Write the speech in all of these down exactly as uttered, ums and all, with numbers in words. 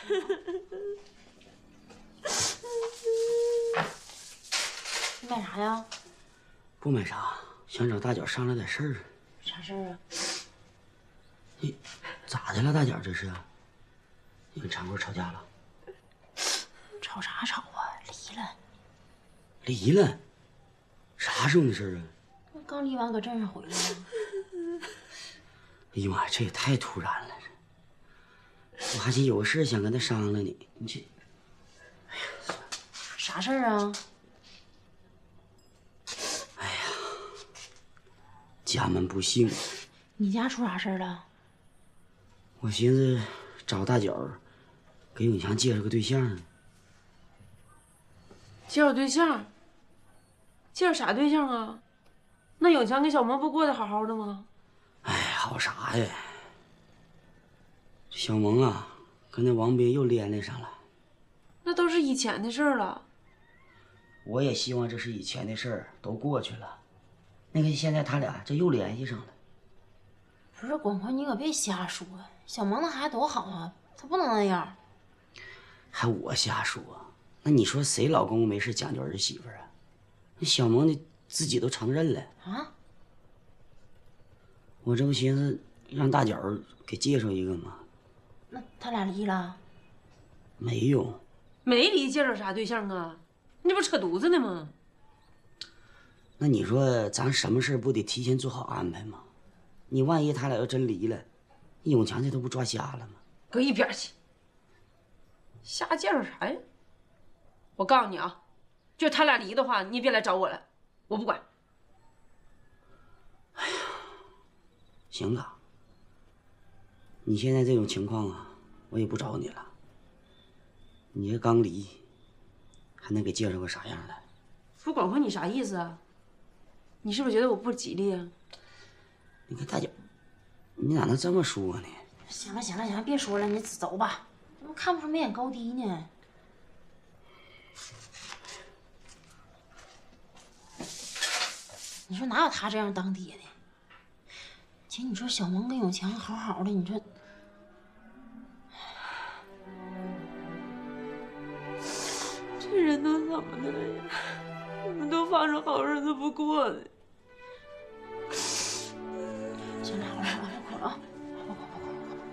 你买啥呀？ 不买啥，想找大脚商量点事儿。 啥事儿啊？ 你咋的了，大脚？这是？你跟常贵吵架了？ 吵啥吵啊？离了。 离了？啥时候的事儿啊？ 刚离完，搁镇上回来了。 哎呀妈呀，这也太突然了！这我还寻有个事想跟他商量呢。你这，哎呀， 啥事儿啊？ 哎呀，家门不幸。 你家出啥事儿了？ 我寻思找大脚给永强介绍个对象呢。 介绍对象？介绍啥对象啊？那永强跟小萌不过得好好的吗？ 哎，好啥呀？小萌啊，跟那王斌又连连上了。 那都是以前的事儿了。 我也希望这是以前的事儿，都过去了。那个现在他俩这又联系上了。 不是广宽，你可别瞎说。小萌那孩子多好啊，他不能那样。 还我瞎说？那你说谁老公没事讲究儿媳妇啊？那小萌的自己都承认了啊。 我这不寻思让大脚给介绍一个吗？ 那他俩离了？ 没有。 没离，介绍啥对象啊？你这不扯犊子呢吗？ 那你说咱什么事不得提前做好安排吗？你万一他俩要真离了，永强这都不抓瞎了吗？ 搁一边去！瞎介绍啥呀？我告诉你啊，就他俩离的话，你也别来找我了，我不管。 哎呀，行了，你现在这种情况啊，我也不找你了。你这刚离，还能给介绍个啥样的？ 不广宽，你啥意思啊？你是不是觉得我不吉利啊？ 你看大脚，你咋能这么说呢？ 行了行了行了，别说了，你走吧。怎么看不出眉眼高低呢？你说哪有他这样当爹的？姐，你说小萌跟永强好好的，你说， 这人都怎么的了呀？我们都放着好日子不过呢。 行了，好了好了，别哭了啊！不哭不哭不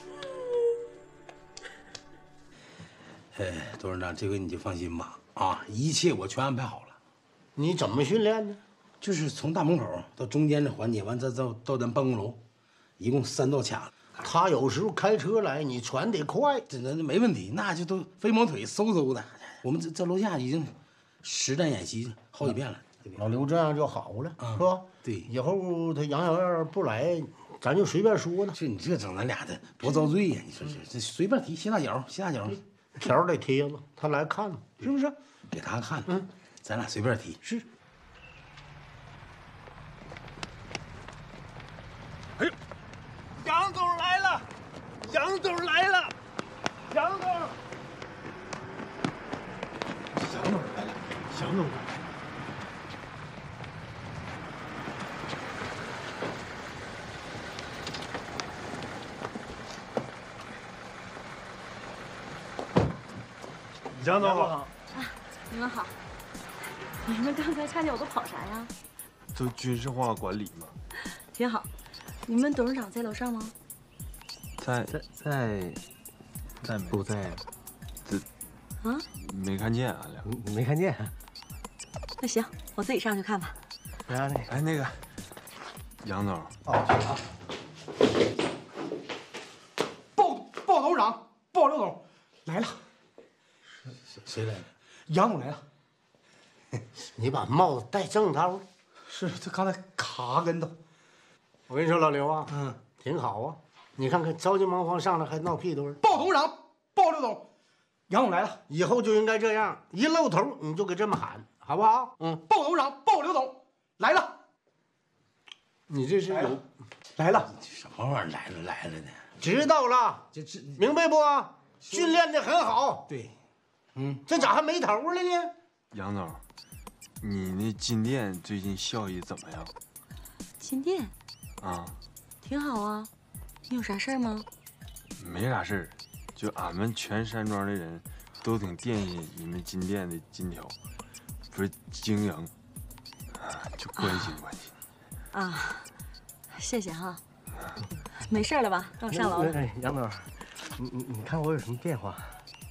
哭。 哎，董事长，这回你就放心吧，啊，一切我全安排好了。 你怎么训练的？ 就是从大门口到中间这环节，完再到到咱办公楼，一共三道卡。 他有时候开车来，你传得快， 这那没问题，那就都飞毛腿嗖嗖的。我们这在楼下已经实战演习好几遍了。 老刘这样就好了， 啊、 是吧？ 对， 以后他杨小燕不来，咱就随便说呢。 就你这整咱俩的多遭罪呀！你说这这随便提，洗大脚，洗大脚， 条得贴了，他来看，是不是？ 给他看， 嗯， 咱俩随便提。 是。 哎呦，杨总来了，杨总来了，杨总， 杨总来了，杨总来了。 杨总好啊，你们好。你们刚才看见我都跑啥呀？ 都军事化管理嘛。 挺好。你们董事长在楼上吗？ 在在在在不在？这啊？ 没看见啊， 你没看见？ 那行，我自己上去看吧。 来，那哎，那个杨总。 哦， 鲍鲍董事长，鲍刘总来了。 谁来了？ 杨总来了。 你把帽子戴正道。 是，这刚才卡跟头。 我跟你说，老刘啊， 嗯， 挺好啊。你看看，着急忙慌上来还闹屁墩儿。 鲍董事长，鲍刘总，杨总来了。 以后就应该这样，一露头你就给这么喊，好不好？嗯， 鲍董事长，鲍刘总来了。 你这是有来了？ 什么玩意儿来了来了呢？ 知道了， 这这明白不？训练的很好。 对， 嗯，这咋还没头了呢？ 杨总，你那金店最近效益怎么样？ 金店啊， 挺好啊。你有啥事儿吗？ 没啥事儿， 就俺们全山庄的人都挺惦记你们金店的金条，不是经营，就关心关心。 啊，谢谢哈。没事了吧？那我上楼了。 哎，杨总，你你你看我有什么变化？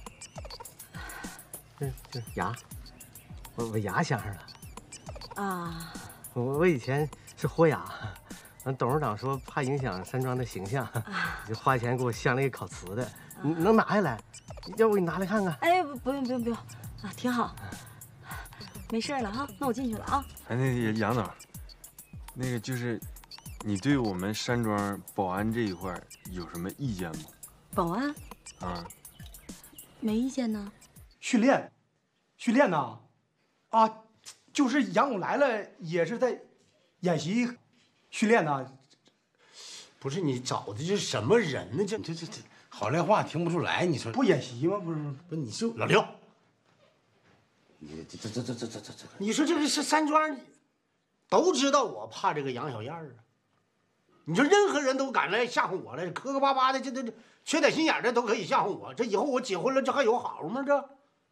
这这牙，我我牙镶上了。 啊。 我我以前是豁牙，完董事长说怕影响山庄的形象，就花钱给我镶了一个烤瓷的。你能拿下来？要不我给你拿来看看？ 哎，不用不用不用，啊，挺好。没事了哈，那我进去了啊。 哎，那个杨总，那个就是，你对我们山庄保安这一块有什么意见吗？ 保安？ 啊， 没意见呢。 训练，训练呐，啊，就是杨总来了也是在演习训练呐。 不是你找的这是什么人呢？这这这这好赖话听不出来，你说不演习吗？不是不是，你说老刘。 你这这这这这这这这， 你说这个是山庄，都知道我怕这个杨小燕啊。你说任何人都敢来吓唬我来，磕磕巴巴的，这这这缺点心眼的都可以吓唬我。这以后我结婚了，这还有好吗？这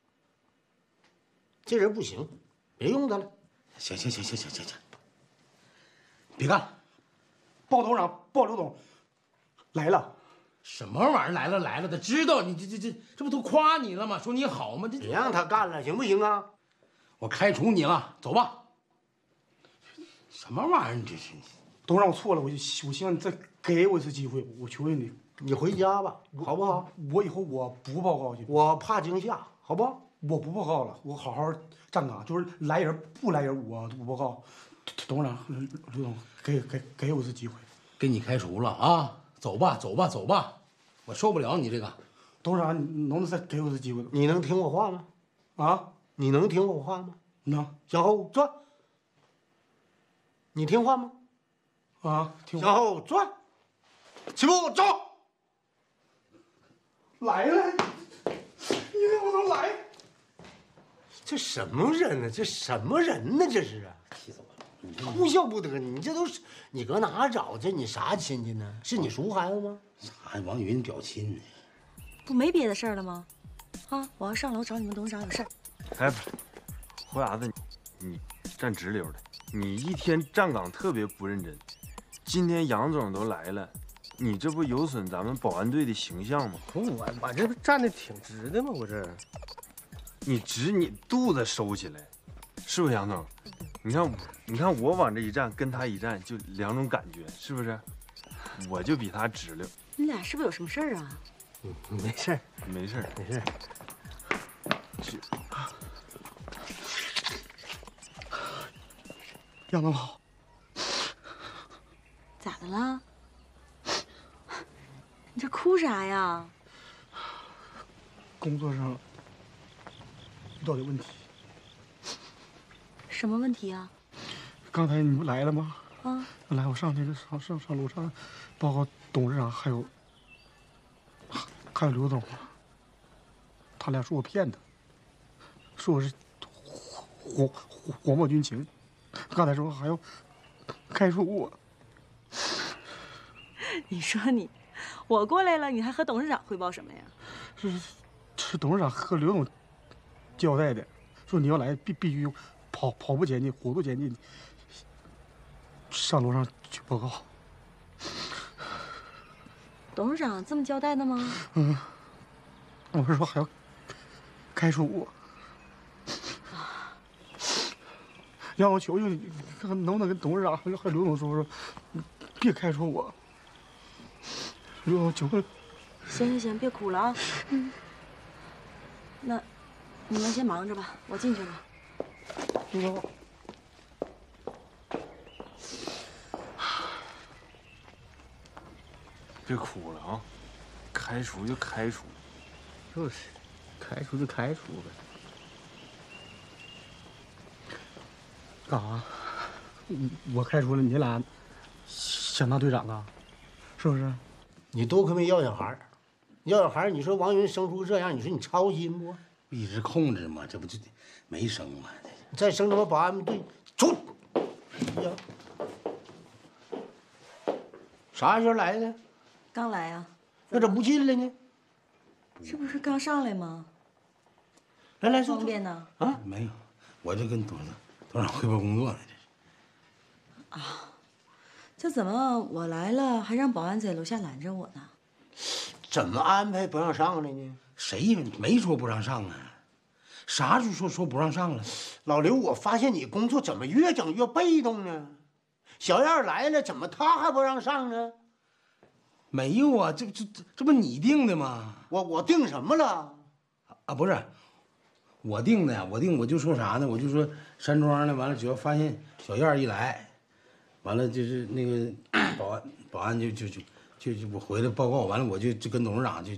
这人不行，别用他了。 行行行行行行行，别干了。 鲍董事长、鲍刘总来了。 什么玩意儿来了来了？他知道你这这这这不都夸你了吗？说你好吗？这别让他干了，行不行啊？ 我开除你了，走吧。什么玩意儿？你这是？ 董事长，我错了，我就我希望你再给我一次机会，我求求你， 你回家吧，好不好？ 我以后我不报告去， 我怕惊吓，好不？ 我不报告了，我好好站岗，就是来人不来人我都不报告。董事长，刘总，给给给我一次机会， 给你开除了啊！走吧，走吧，走吧，我受不了你这个。 董事长，你能不能再给我一次机会？ 你能听我话吗？ 啊？ 你能听我话吗？ 能。 向后转。你听话吗？ 啊，听话。 向后转。起步走。 来了，你看我都来。 这什么人呢？这什么人呢？这是啊！ 气死我了！ 哭笑不得，你这都是你搁哪找这？你啥亲戚呢？是你叔孩子吗？ 啥？王云表亲呢？ 不没别的事儿了吗？啊，我要上楼找你们董事长有事儿。 哎，不是，胡伢子，你站直溜的，你一天站岗特别不认真。今天杨总都来了，你这不有损咱们保安队的形象吗？ 不，我我这不站的挺直的吗？我这， 你直，你肚子收起来，是不是杨总？你看，你看我往这一站，跟他一站，就两种感觉，是不是？我就比他直溜。 你俩是不是有什么事儿啊？ 嗯，没事儿， 没事儿， 没事儿。 这杨总好。 咋的了？你这哭啥呀？ 工作上遇到的问题。 什么问题啊？ 刚才你不来了吗？ 啊。 来，我上这个上上上楼上报告董事长，还有还有刘总，他俩说我骗他，说我是火火火冒军情，刚才说还要开除我。 你说你，我过来了，你还和董事长汇报什么呀？ 是是董事长和刘总交代的，说你要来必必须跑跑步前进，活动前进，上楼上去报告。 董事长这么交代的吗？ 嗯，我是说还要开除我，让我求求你，看看能不能跟董事长和和刘总说说，别开除我。刘总求求你。 行行行，别哭了啊。嗯。那你们先忙着吧，我进去了。 刘总。 别哭了啊！开除就开除， 就是，开除就开除呗。 干啥？我开除了你俩，想当队长啊？是不是？ 你多亏没要小孩，要小孩，你说王云生出这样，你说你操心不？ 一直控制嘛，这不就没生吗？ 再生他妈保安队出！呀，啥时候来的？ 刚来呀。 那怎么不进来呢？ 这不是刚上来吗？ 来来，坐方便呢？ 啊， 没有，我这跟董事长董事长汇报工作呢，这是。 啊，这怎么我来了还让保安在楼下拦着我呢？ 怎么安排不让上来呢？ 谁没说不让上啊？啥时候说说不让上了？ 老刘，我发现你工作怎么越整越被动呢？小燕来了，怎么他还不让上呢？ 没有啊，这这这这不你定的吗？ 我我定什么了？ 啊，不是，我定的呀，我定我就说啥呢？我就说山庄呢，完了只要发现小燕一来，完了就是那个保安保安就就就就就我回来报告，完了我就就跟董事长就。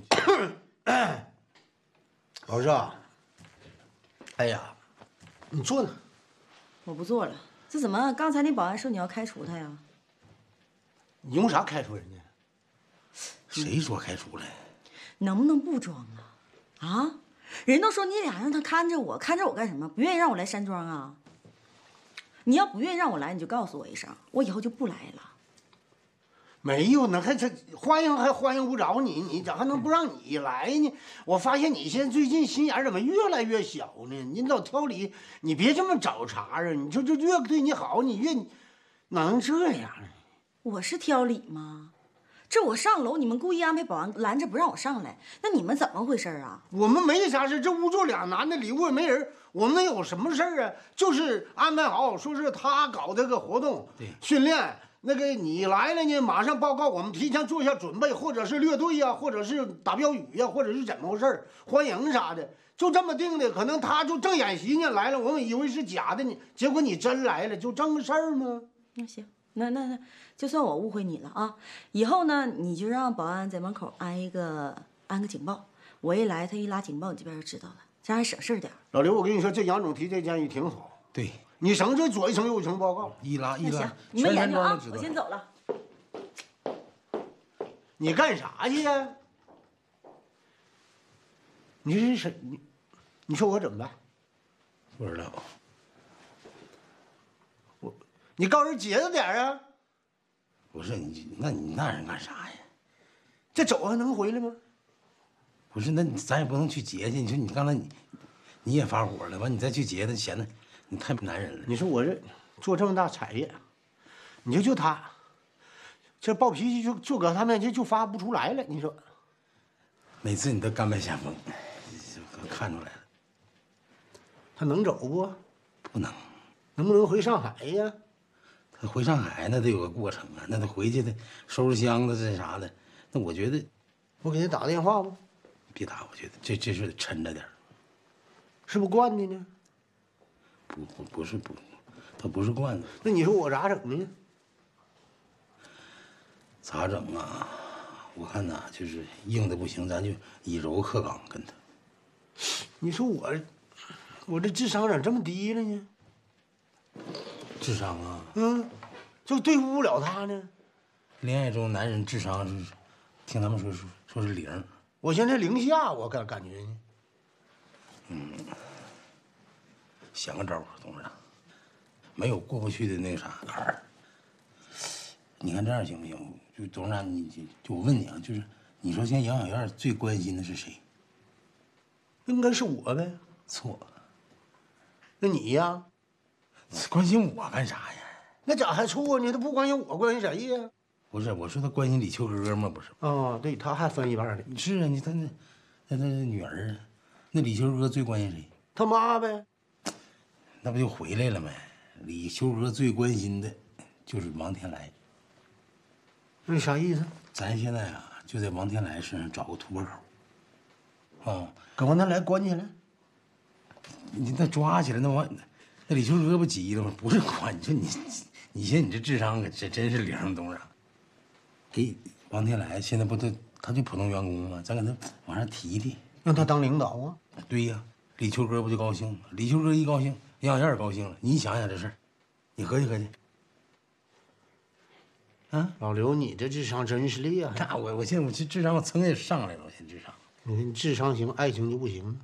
老师啊，哎呀，你坐那。 我不做了。这怎么刚才那保安说你要开除他呀？ 你用啥开除人家？ 谁说开除了？ 能不能不装啊？啊，人都说你俩让他看着我，看着我干什么？不愿意让我来山庄啊？你要不愿意让我来，你就告诉我一声，我以后就不来了。 没有呢，还这欢迎还欢迎不着你，你咋还能不让你来呢？我发现你现在最近心眼怎么越来越小呢？你老挑理，你别这么找茬啊！你说这越对你好，你越哪能这样呢？ 我是挑理吗？这我上楼，你们故意安排保安拦着不让我上来，那你们怎么回事啊？ 我们没啥事，这屋就俩男的，里屋也没人，我们能有什么事啊？就是安排好，说是他搞这个活动， 对， 训练。那个你来了呢，马上报告，我们提前做一下准备，或者是列队呀、啊，或者是打标语呀、啊，或者是怎么回事欢迎啥的，就这么定的。可能他就正演习呢，来了，我们以为是假的呢，结果你真来了，就这么个事儿吗？ 那行，那那那就算我误会你了啊。以后呢，你就让保安在门口安一个安个警报，我一来他一拉警报，你这边就知道了，这样还省事点。 老刘，我跟你说，这杨总提这建议挺好。 对。 你省这左一层右一层报告， 一拉一拉， 行，你们研究啊，我先走了。 你干啥去呀？你这是谁？你你说我怎么办？ 不知道。 我，你告人节着点啊！ 不是你，那你那人干啥呀？ 这走还能回来吗？ 不是，那你咱也不能去劫去。你说你刚才你你也发火了，完你再去劫他，显得。你太不男人了！ 你说我这做这么大产业，你说就他，这暴脾气就就搁他面前就发不出来了。你说， 每次你都甘拜下风，看出来了。 他能走不？ 不能。 能不能回上海呀？ 他回上海那得有个过程啊，那得回去的收拾箱子这啥的。那我觉得， 我给他打个电话吧。 别打，我觉得这这事得抻着点， 是不是惯的呢？ 不不不是不，他不是惯的。 那你说我咋整呢？ 咋整啊？我看呐，就是硬的不行，咱就以柔克刚跟他。 你说我，我这智商咋这么低了呢？ 智商啊？ 嗯，就对付不了他呢。 恋爱中男人智商是，听他们说说说是零。 我现在零下，我感感觉呢。 嗯。想个招儿，董事长，没有过不去的那个啥坎儿。你看这样行不行？就董事长，你就就我问你啊，就是你说现在杨小燕最关心的是谁？ 应该是我呗。 错。 那你呀？ 关心我干啥呀？ 那咋还错呢？他不关心我，关心谁呀？ 不是，我说他关心李秋哥吗？不是。 啊，对，他还分一半的。 是啊，你他那那他女儿啊，那李秋哥最关心谁？ 他妈呗。 那不就回来了没？李秋哥最关心的，就是王天来。 那啥意思？ 咱现在啊，就在王天来身上找个突破口。啊， 搁王天来关起来。 你那抓起来，那王那李秋哥不急了吗？不是关，你说你，你现在你这智商可真真是零，董事长。给王天来现在不都他就普通员工吗？咱给他往上提提， 让他当领导啊。 对呀，李秋哥不就高兴吗？李秋哥一高兴。杨小燕高兴了，你想想这事儿，你合计合计。啊， 老刘，你这智商真是厉害！ 那我我现在我这智商我蹭也上来了，我现在智商。 你看你智商行，爱情就不行。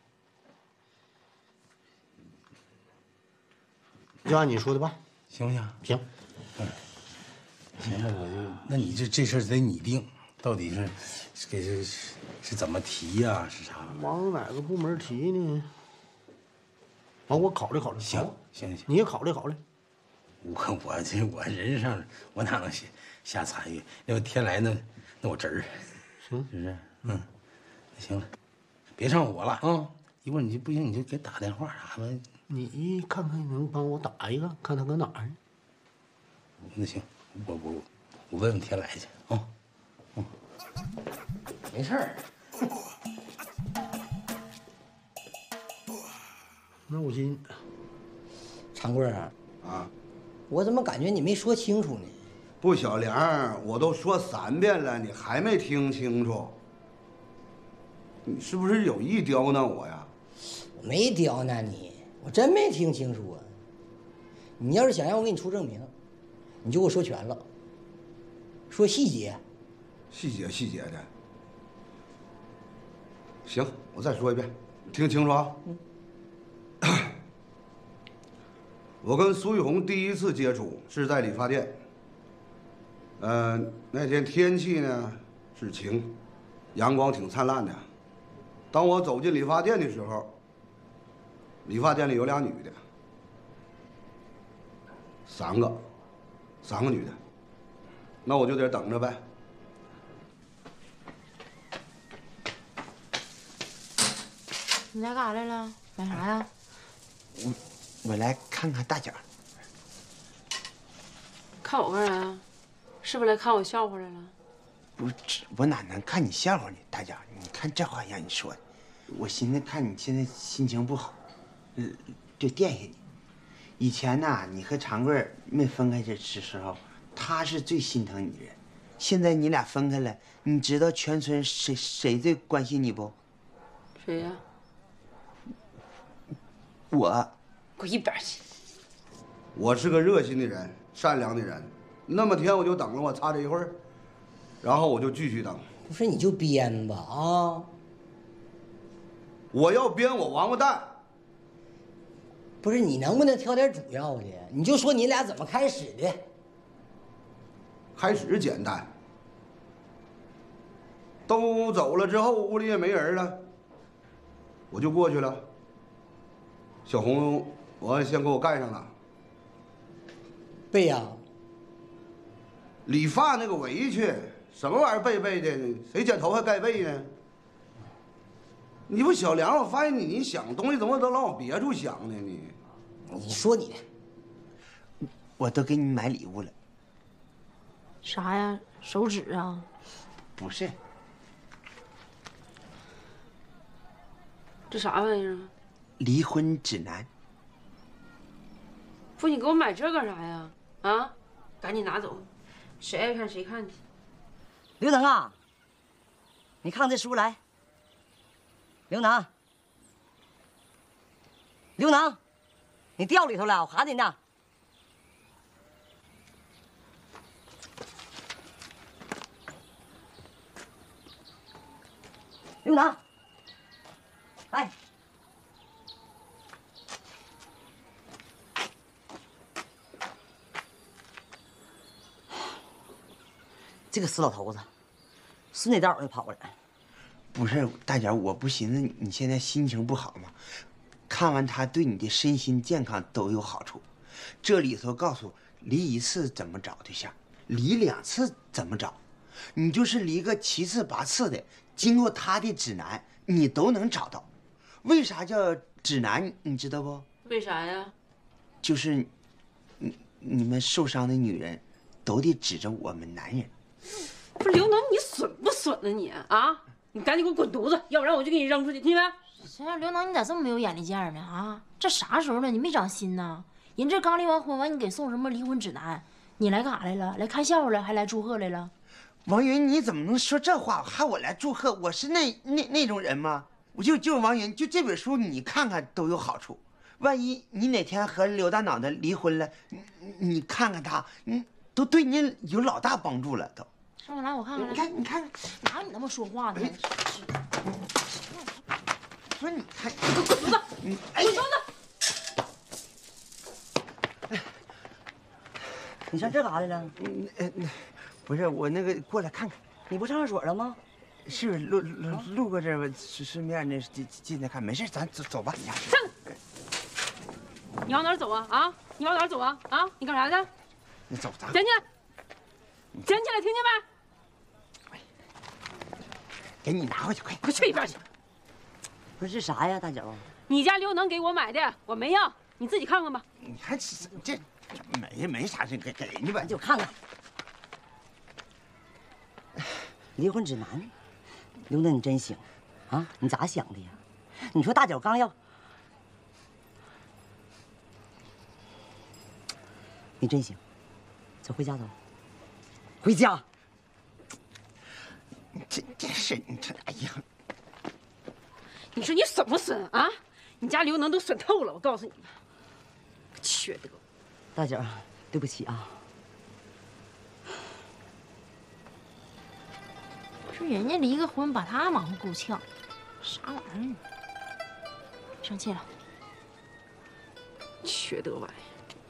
就按你说的办， 行不行？ 行。 嗯，行，那我就，那你这这事儿得你定， 到底是是给是是是怎么提呀、是啥？ 往哪个部门提呢？完，我考虑考虑。 行行行， 你也考虑考虑。 我我这我人上我哪能瞎瞎参与？要天来那那我侄儿， 行是不是？嗯，那行了，别上火了啊！一会儿你就不行你就给打电话啥的。 你看看能帮我打一个，看他搁哪儿呢？ 那行，我我我问问天来去啊。嗯，没事儿。 那我寻长贵啊， 啊， 我怎么感觉你没说清楚呢？ 不，小梁，我都说三遍了，你还没听清楚？你是不是有意刁难我呀？ 我没刁难你，我真没听清楚啊。你要是想让我给你出证明，你就给我说全了，说细节。 细节细节的。行，我再说一遍，你听清楚啊。嗯。我跟苏玉红第一次接触是在理发店。呃，那天天气呢是晴，阳光挺灿烂的。当我走进理发店的时候，理发店里有俩女的，三个，三个女的，那我就得等着呗。 你来干啥来了？买啥呀？ 我我来看看大脚。 看我干啥呀？是不是来看我笑话来了？ 不是，我哪能看你笑话呢？大脚，你看这话让你说的，我寻思看你现在心情不好，呃，就惦记你。以前呐，你和长贵没分开这时候，他是最心疼你的人。现在你俩分开了，你知道全村谁谁最关心你不？ 谁呀？ 我。 滚一边去！ 我是个热心的人，善良的人。那么天我就等了，我差这一会儿，然后我就继续等。 不是，你就编吧啊！ 我要编我王八蛋。 不是，你能不能挑点主要的？你就说你俩怎么开始的。 开始简单，都走了之后，屋里也没人了，我就过去了。小红，我先给我盖上了。 背呀。 理发那个围裙，什么玩意儿背背的？谁剪头发盖背呢？你不小梁，我发现你你想东西怎么都往我别处想呢？你， 你说你的， 我都给你买礼物了。 啥呀？手指啊？ 不是。 这啥玩意儿啊？ 离婚指南。 不，你给我买这干啥呀？啊，赶紧拿走，谁爱看谁看去。 刘能啊，你看这书来。刘能，刘能，你掉里头了，我喊你呢。刘能，来。这个死老头子，顺那道就跑过来。 不是大姐，我不寻思你现在心情不好吗？看完他对你的身心健康都有好处。这里头告诉离一次怎么找对象，离两次怎么找，你就是离个七次八次的，经过他的指南，你都能找到。为啥叫指南？你知道不？ 为啥呀？ 就是你你们受伤的女人，都得指着我们男人。 不是刘能，你损不损呢你啊？你赶紧给我滚犊子，要不然我就给你扔出去，听见没？ 行了，刘能，你咋这么没有眼力见儿呢？啊，这啥时候了，你没长心呢？人这刚离完婚，完你给送什么离婚指南？你来干啥来了？来看笑话了，还来祝贺来了？ 王云，你怎么能说这话？还我来祝贺？我是那那那种人吗？我就就王云，就这本书你看看都有好处。万一你哪天和刘大脑袋离婚了，你你看看他，你都对你有老大帮助了都。 上来，我看看。 你看，你看， 哪有你那么说话呢？ 不是你看， 你给我滚犊子！ 你哎，滚犊子！ 你上这干啥来了？ 嗯呃，不是我那个过来看看。 你不上厕所了吗？ 是路路路过这儿吧，顺顺便那进进来看，没事，咱走走吧。 上，你往哪儿走啊？啊，你往哪儿走啊？啊，你干啥的？ 你走，咱捡起来，捡起来，听见没？ 给你拿回去，快快去一边去！ 不是啥呀，大脚？ 你家刘能给我买的，我没要，你自己看看吧。 你看这这没没啥事，给给人家吧， 就看看。离婚指南，刘能你真行，啊，你咋想的呀？你说大脚刚要，你真行，走回家走，回家。 这这是你这哎呀！ 你说你损不损啊？你家刘能都损透了，我告诉你们，缺德！ 大脚，对不起啊。 说人家离个婚，把他忙活够呛，啥玩意儿？生气了， 缺德玩意儿！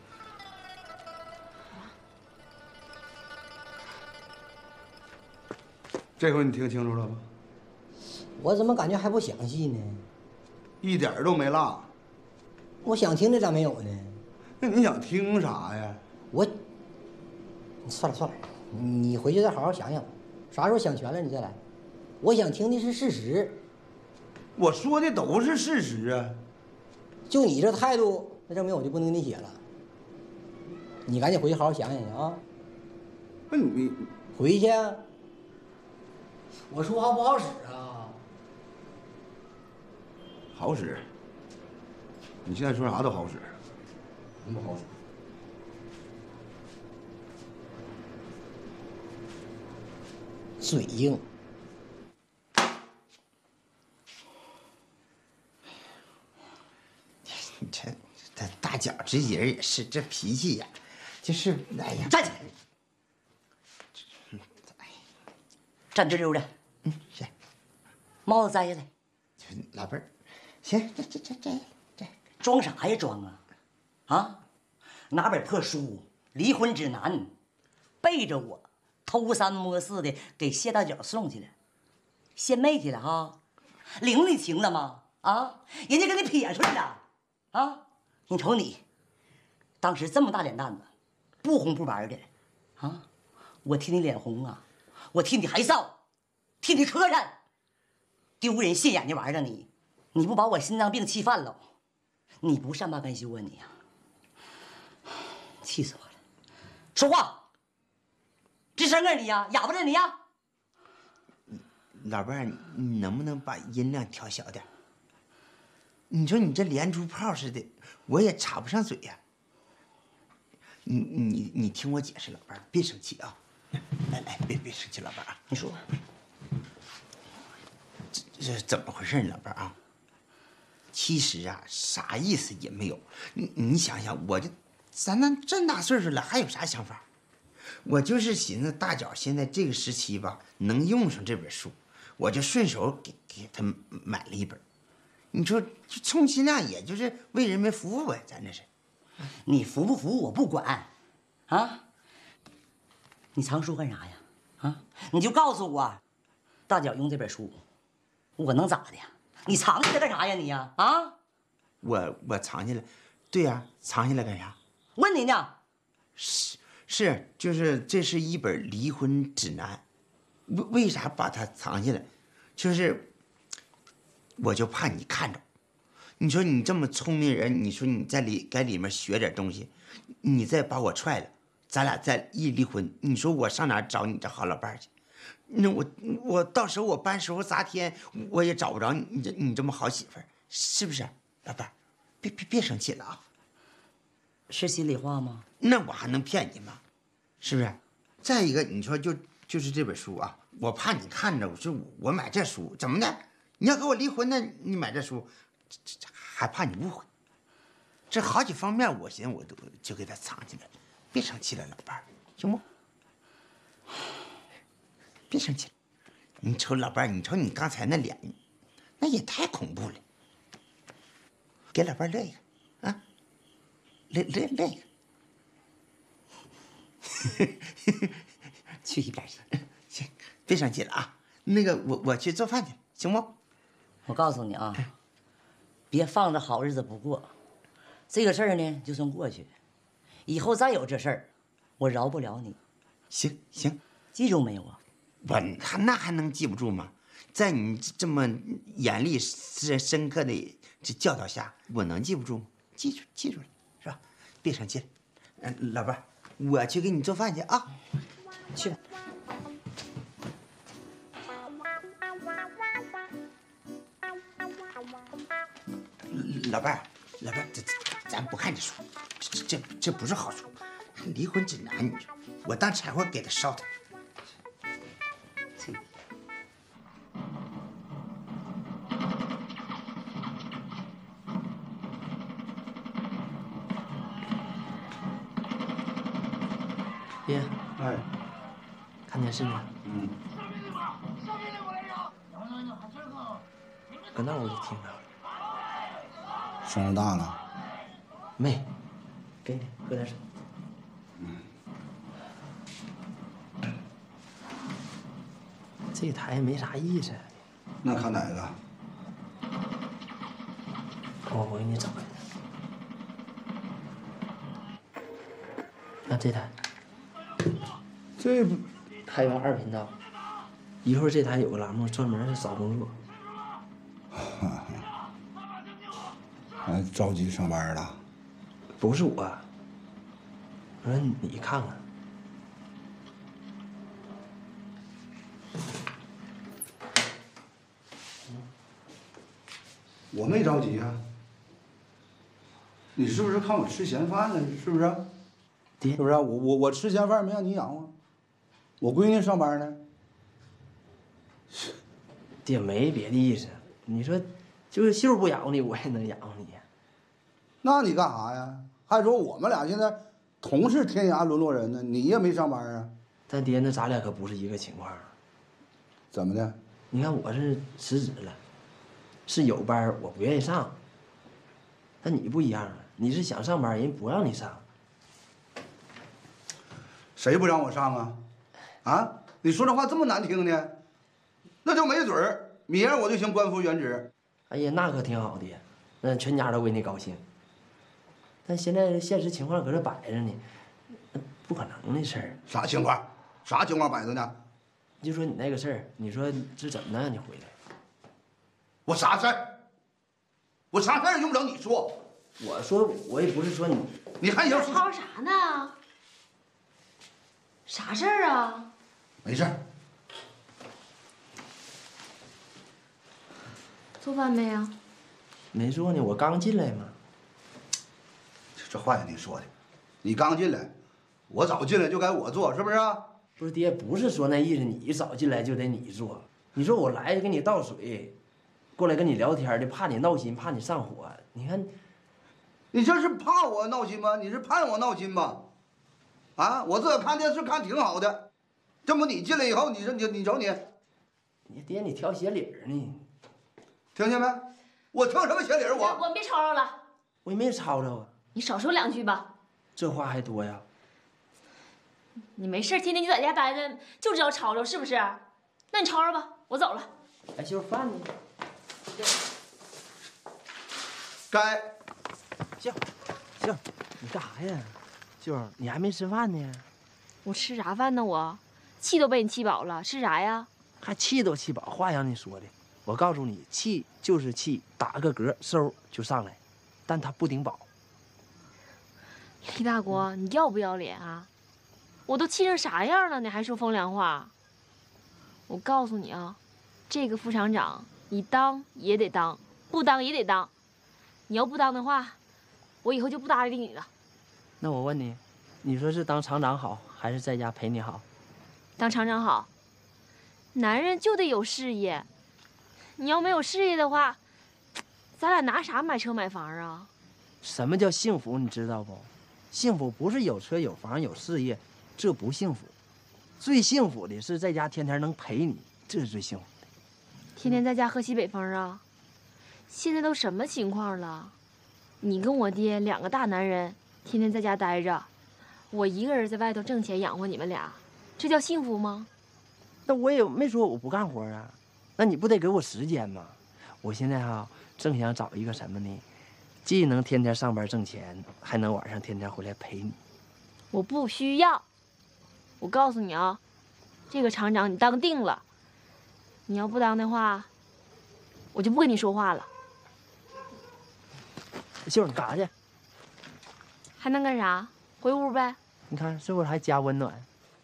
这回你听清楚了吧？ 我怎么感觉还不详细呢？ 一点儿都没落。 我想听的咋没有呢？ 那你想听啥呀？ 我，算了算了，你回去再好好想想，啥时候想全了你再来。我想听的是事实。 我说的都是事实啊。 就你这态度，那证明我就不能给你写了。你赶紧回去好好想想去啊。 那你回去啊。我说话不好使啊。 好使。你现在说啥都好使。不好使。 嘴硬。 你这这大脚这人也是这脾气呀，就是哎呀， 站起来，站直溜的。 嗯，行。 帽子摘下来。 老伴儿，行，这这这这这装啥呀装啊？啊，拿本破书《离婚指南》，背着我偷三摸四的给谢大脚送去了，献媚去了哈？领你情了吗？啊，人家给你撇出来了。啊，你瞅你，当时这么大脸蛋子，不红不白的，啊，我替你脸红啊，我替你害臊，替你磕碜，丢人现眼的玩意儿你，你不把我心脏病气犯了，你不善罢甘休啊你呀、啊，气死我了！说话，吱声啊你呀，哑巴了你呀！ 老伴儿，你能不能把音量调小点？你说你这连珠炮似的，我也插不上嘴呀、啊。你你你听我解释，老伴儿，别生气啊！来来，别别生气，老伴儿啊， 你说， 这这怎么回事呢，老伴儿啊？其实啊，啥意思也没有。你你想想，我这咱那这么大岁数了，还有啥想法？我就是寻思大脚现在这个时期吧，能用上这本书，我就顺手给给他买了一本。你说，充其量也就是为人民服务呗，咱这是。 你服不服务我不管，啊？你藏书干啥呀？啊？你就告诉我，大脚用这本书，我能咋的呀？你藏起来干啥呀你呀？啊？ 我我藏起来，对呀、啊，藏起来干啥？ 问你呢。 是是，就是这是一本离婚指南，为为啥把它藏起来？就是。我就怕你看着，你说你这么聪明人，你说你在里在里面学点东西，你再把我踹了，咱俩再一离婚，你说我上哪找你这好老伴去？那我我到时候我搬石头砸天，我也找不着你你这你这么好媳妇儿，是不是？老伴儿，别别别生气了啊！ 是心里话吗？ 那我还能骗你吗？是不是？再一个，你说就就是这本书啊，我怕你看着，我说我买这书怎么的？你要跟我离婚呢？你买这书，这这还怕你误会？这好几方面，我寻思我都就给他藏起来了。别生气了，老伴儿，行不？别生气了。你瞅老伴儿，你瞅你刚才那脸，那也太恐怖了。给老伴儿乐一个，啊，乐乐乐一个。 去一边去。 行，别别生气了啊。那个，我我去做饭去，行不？ 我告诉你啊，别放着好日子不过。这个事儿呢，就算过去。以后再有这事儿，我饶不了你。 行行， 记住没有啊？ 我还那还能记不住吗？在你这么严厉、深深刻的这教导下，我能记不住吗？记住，记住了，是吧？别生气了。嗯，老伴儿，我去给你做饭去啊。 去。 老伴儿，老伴儿，这这咱不看这书，这这这这不是好书，离婚指南，你我当柴火给他烧他。这。 爹， 哎， 看电视呢？ 嗯。 搁那我就听着。 声儿大了。 没，给你喝点水。 嗯。 这台没啥意思。 那看哪个？ 我我给你找一个。那这台。 这不开源二频道，一会儿这台有个栏目专门是找工作。 还着急上班了？ 不是我，我说你看看。 我没着急啊。你是不是看我吃闲饭呢？是不是？ 爹， 是不是？我我我吃闲饭没让你养活，我闺女上班呢。 爹没别的意思，你说，就是秀不养活你，我也能养活你。 那你干啥呀？还说我们俩现在同是天涯沦落人呢，你也没上班啊？ 但爹，那咱俩可不是一个情况。 怎么的？ 你看我是辞职了，是有班我不愿意上。但你不一样啊，你是想上班，人不让你上。 谁不让我上啊？啊？你说这话这么难听呢？那就没准儿，明儿我就行官复原职。 哎呀，那可挺好的，那全家都为你高兴。但现在现实情况搁这摆着呢，不可能的事儿。 啥情况？啥情况摆着呢？ 就说你那个事儿，你说是怎么能让你回来？ 我啥事儿？我啥事儿用不了你说。 我说，我也不是说你， 你还想吵啥呢？啥事儿啊？ 没事儿。 做饭没啊？ 没做呢，我刚进来嘛。 这话也你说的，你刚进来，我早进来就该我做，是不是啊？ 不是爹，不是说那意思，你早进来就得你做。你说我来给你倒水，过来跟你聊天的，怕你闹心，怕你上火。你看， 你这是怕我闹心吗？你是盼我闹心吧？啊，我自个看电视看挺好的，这不你进来以后，你说你你瞅你， 你爹你挑鞋理儿呢， 听见没？我挑什么鞋理儿？我我别吵吵了， 我也没吵吵啊。 你少说两句吧。 这话还多呀？ 你没事天天就在家待着，就知道吵吵是不是？那你吵吵吧，我走了。 哎，媳妇饭呢？ 该。 行行，你干啥呀？秀儿，你还没吃饭呢。 我吃啥饭呢？我气都被你气饱了，吃啥呀？ 还气都气饱，话让你说的。我告诉你，气就是气，打个嗝，嗖就上来，但它不顶饱。 李大国，你要不要脸啊？我都气成啥样了，你还说风凉话？我告诉你啊，这个副厂长你当也得当，不当也得当。你要不当的话，我以后就不搭理你了。 那我问你，你说是当厂长好，还是在家陪你好？ 当厂长好。男人就得有事业，你要没有事业的话，咱俩拿啥买车买房啊？ 什么叫幸福？你知道不？幸福不是有车有房有事业，这不幸福。最幸福的是在家天天能陪你，这是最幸福的。 天天在家喝西北风啊？现在都什么情况了？你跟我爹两个大男人，天天在家待着，我一个人在外头挣钱养活你们俩，这叫幸福吗？ 那我也没说我不干活啊，那你不得给我时间吗？我现在哈正想找一个什么呢，既能天天上班挣钱，还能晚上天天回来陪你。 我不需要。我告诉你啊，这个厂长你当定了，你要不当的话，我就不跟你说话了。 秀儿，你干啥去？ 还能干啥？回屋呗。 你看是不是还加温暖？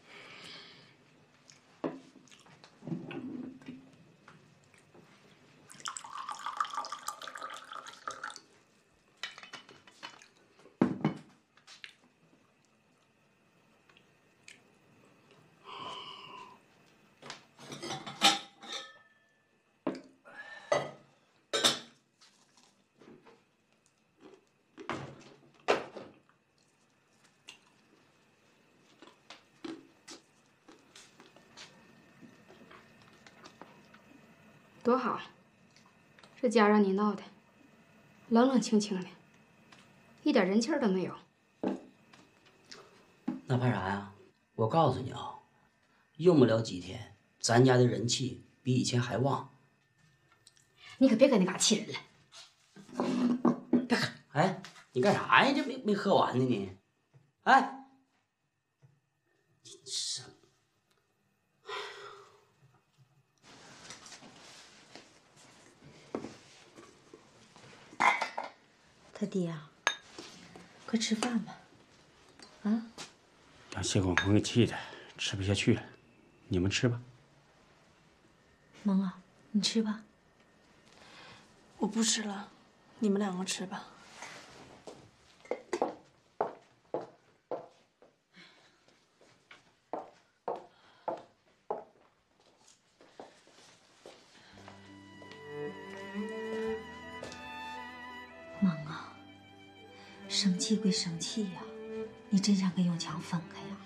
多好，这家让你闹的，冷冷清清的，一点人气儿都没有。 那怕啥呀？我告诉你啊，用不了几天，咱家的人气比以前还旺。 你可别搁那嘎气人了。 别看，哎，你干啥呀？这没没喝完呢你？哎，什么？ 他爹啊，快吃饭吧。啊？ 让谢广坤给气的，吃不下去了。你们吃吧。 萌啊，你吃吧。 我不吃了，你们两个吃吧。 萌啊，生气归生气呀，你真想跟永强分开呀？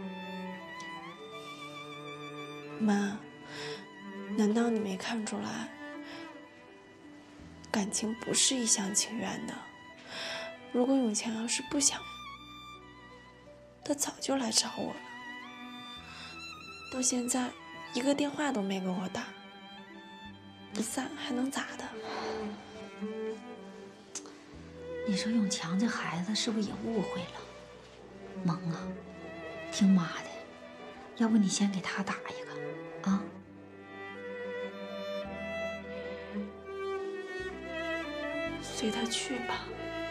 妈，难道你没看出来？感情不是一厢情愿的。如果永强要是不想，他早就来找我了。到现在一个电话都没给我打，不散还能咋的？ 你说永强这孩子是不是也误会了？萌啊，听妈的，要不你先给他打一个啊？ 随他去吧。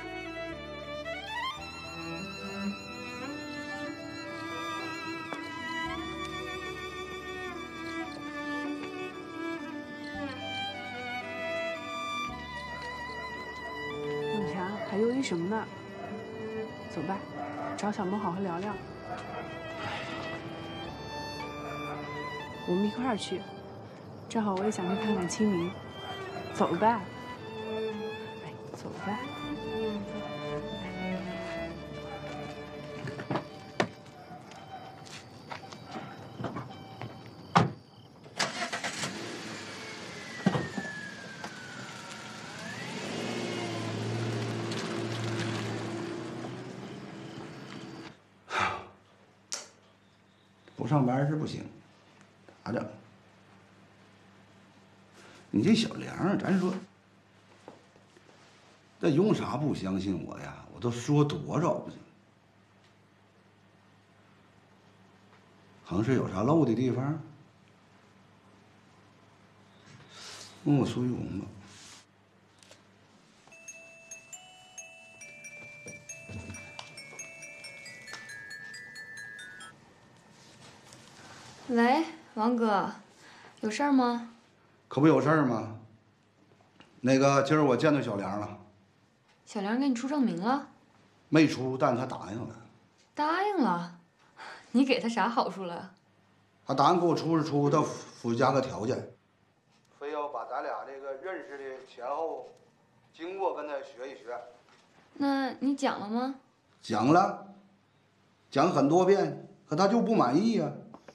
永强还犹豫什么呢？走吧，找小萌好好聊聊。我们一块儿去，正好我也想去看看清明。走吧。走吧。 不上班是不行，咋整？你这小梁，咱说。这用啥不相信我呀？我都说多少不行？横是有啥漏的地方？问我苏玉红吧。 喂，王哥，有事儿吗？ 可不有事儿吗？那个，今儿我见到小梁了。 小梁给你出证明了？ 没出，但他答应了。 答应了？你给他啥好处了？ 他答应给我出示出他夫家个条件，非要把咱俩这个认识的前后经过跟他学一学。 那你讲了吗？ 讲了，讲很多遍，可他就不满意呀、啊。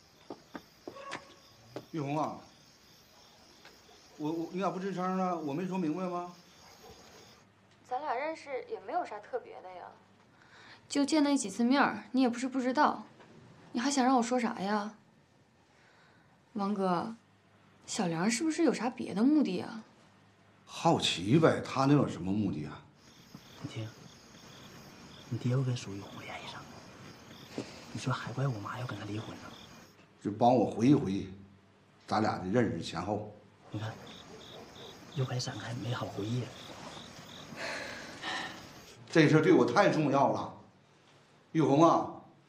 玉红啊，我我你咋不吱声呢？我没说明白吗？ 咱俩认识也没有啥特别的呀，就见那几次面，你也不是不知道，你还想让我说啥呀？ 王哥，小梁是不是有啥别的目的啊？ 好奇呗，他能有什么目的啊？ 你听，你爹又跟苏玉红联系上了，你说还怪我妈要跟他离婚呢？ 就帮我回忆回忆，咱俩的认识前后。 你看，又该展开美好回忆了。 这事对我太重要了，玉红啊。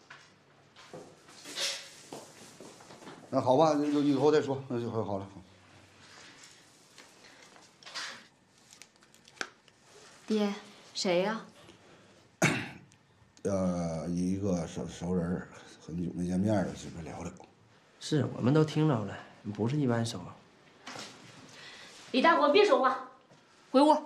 那好吧，就以后再说，那就好好了。 爹，谁呀？ 呃，一个熟熟人，很久没见面了，随便聊聊。 是我们都听着了，不是一般熟。 李大国，别说话，回屋。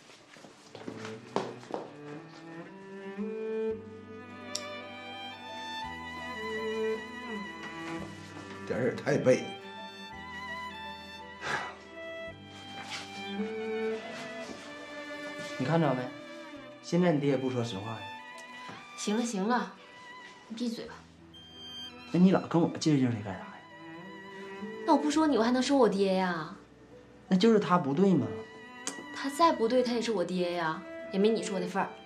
点儿也太背。 你看着没？现在你爹也不说实话呀。 行了行了，你闭嘴吧。 那你老跟我劲劲的干啥呀？ 那我不说你，我还能说我爹呀？ 那就是他不对嘛。 他再不对，他也是我爹呀，也没你说的份儿。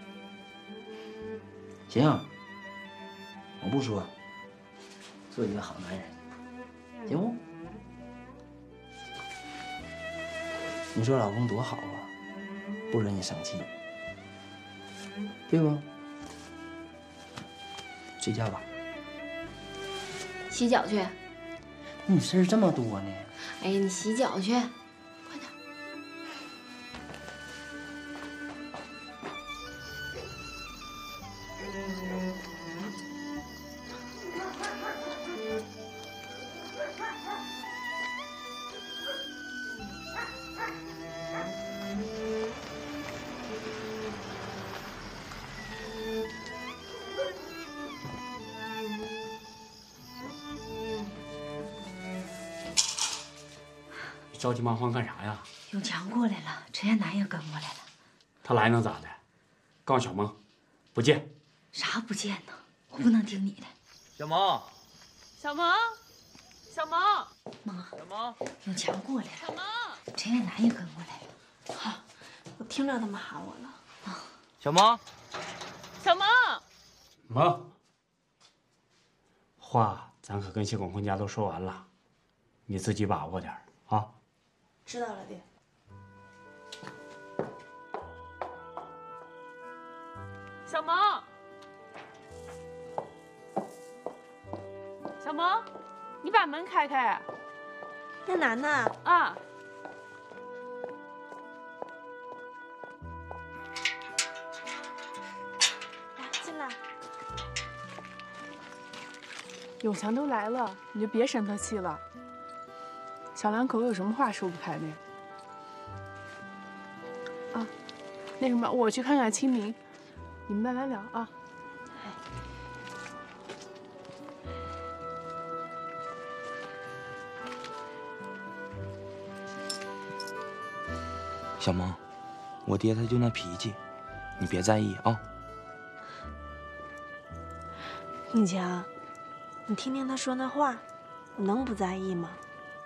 行，我不说，做一个好男人，行不？你说老公多好啊，不惹你生气，对不？睡觉吧。 洗脚去。 你事儿这么多呢？ 哎呀，你洗脚去。 着急忙慌干啥呀？ 永强过来了，陈彦南也跟过来了。 他来能咋的？告诉小萌，不见。 啥不见呢？我不能听你的。 小萌， 小萌，小萌， 萌啊， 小萌， 永强过来了。 小萌， 陈彦南也跟过来了。 好，我听着他们喊我了。 啊，小萌， 小萌， 萌，话咱可跟谢广坤家都说完了，你自己把握点啊。 知道了，爹。 小萌，小萌，你把门开开。 燕楠呢？ 啊。 来，进来。 永强都来了，你就别生他气了。小两口有什么话说不开的？啊，那什么，我去看看清明，你们慢慢聊啊。 小萌，我爹他就那脾气，你别在意啊。 永强，你听听他说那话，我能不在意吗？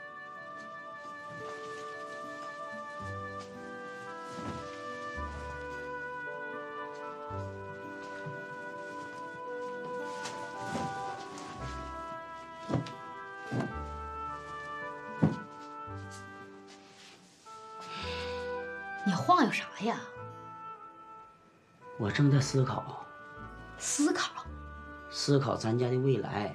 你晃悠啥呀？ 我正在思考， 思考。 思考咱家的未来。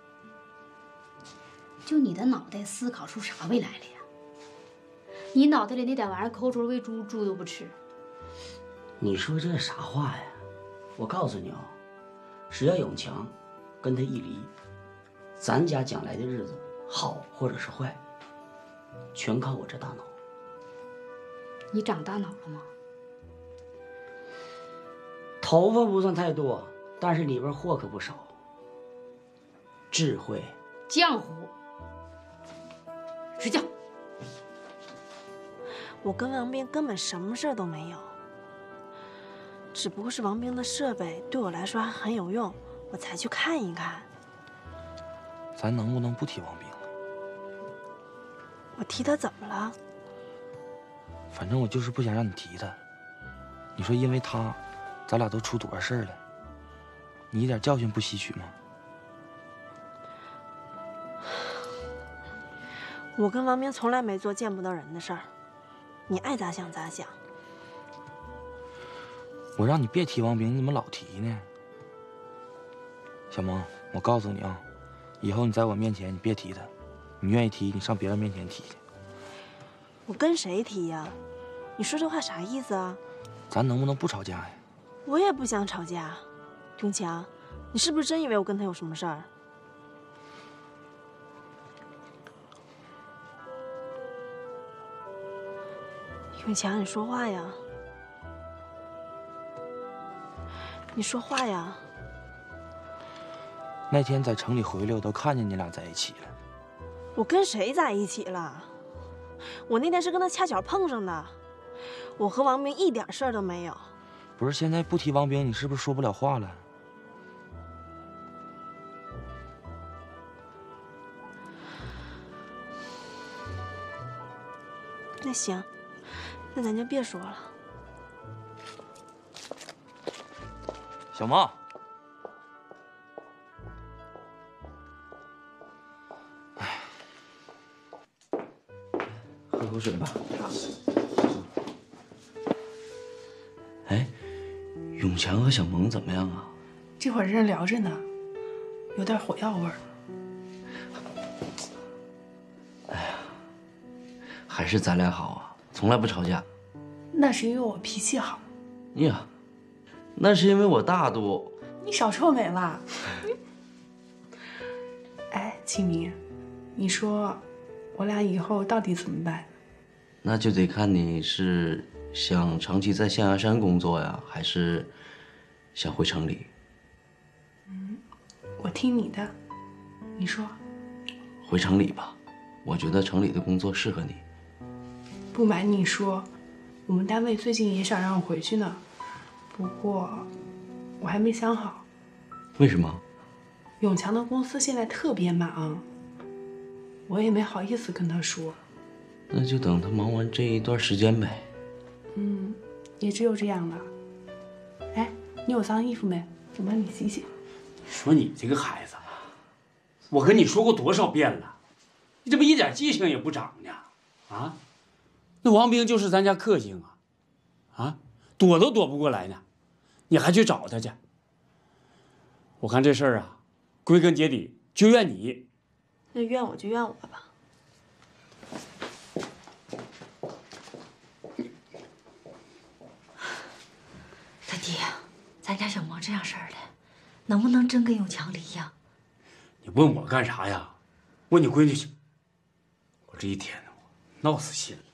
就你的脑袋思考出啥未来了呀？你脑袋里那点玩意儿抠出来喂猪，猪都不吃。 你说这啥话呀？我告诉你啊，只要永强跟他一离，咱家将来的日子好或者是坏，全靠我这大脑。 你长大脑了吗？ 头发不算太多，但是里边货可不少。智慧、 浆糊，睡觉。 我跟王斌根本什么事儿都没有，只不过是王斌的设备对我来说还很有用，我才去看一看。 咱能不能不提王斌了？ 我提他怎么了？ 反正我就是不想让你提他。你说因为他，咱俩都出多少事儿了？你一点教训不吸取吗？ 我跟王明从来没做见不得人的事儿，你爱咋想咋想。 我让你别提王明，你怎么老提呢？小萌，我告诉你啊，以后你在我面前你别提他，你愿意提，你上别人面前提去。 我跟谁提呀？你说这话啥意思啊？ 咱能不能不吵架呀？ 我也不想吵架。永强，你是不是真以为我跟他有什么事儿？永强，你说话呀！你说话呀！ 那天在城里回来，我都看见你俩在一起了。 我跟谁在一起了？我那天是跟他恰巧碰上的，我和王明一点事儿都没有。 不是，现在不提王兵，你是不是说不了话了？ 那行，那咱就别说了。 小萌，哎，喝口水吧。哎，永强和小萌怎么样啊？ 这会儿正聊着呢，有点火药味儿。 还是咱俩好啊，从来不吵架。 那是因为我脾气好。 呀，那是因为我大度。 你少臭美了。哎，清明，你说我俩以后到底怎么办？ 那就得看你是想长期在象牙山工作呀，还是想回城里。 嗯，我听你的。你说。 回城里吧，我觉得城里的工作适合你。 不瞒你说，我们单位最近也想让我回去呢，不过我还没想好。 为什么？ 永强的公司现在特别忙，我也没好意思跟他说。 那就等他忙完这一段时间呗。 嗯，也只有这样了。哎，你有脏衣服没？我帮你洗洗。 说你这个孩子，我跟你说过多少遍了，你怎么一点记性也不长呢？啊？那王兵就是咱家克星啊，啊，躲都躲不过来呢，你还去找他去？我看这事儿啊，归根结底就怨你。 那怨我就怨我吧。 大爹，咱家小萌这样式儿的，能不能真跟永强离呀？ 你问我干啥呀？问你闺女去。我这一天呢，我闹死心了。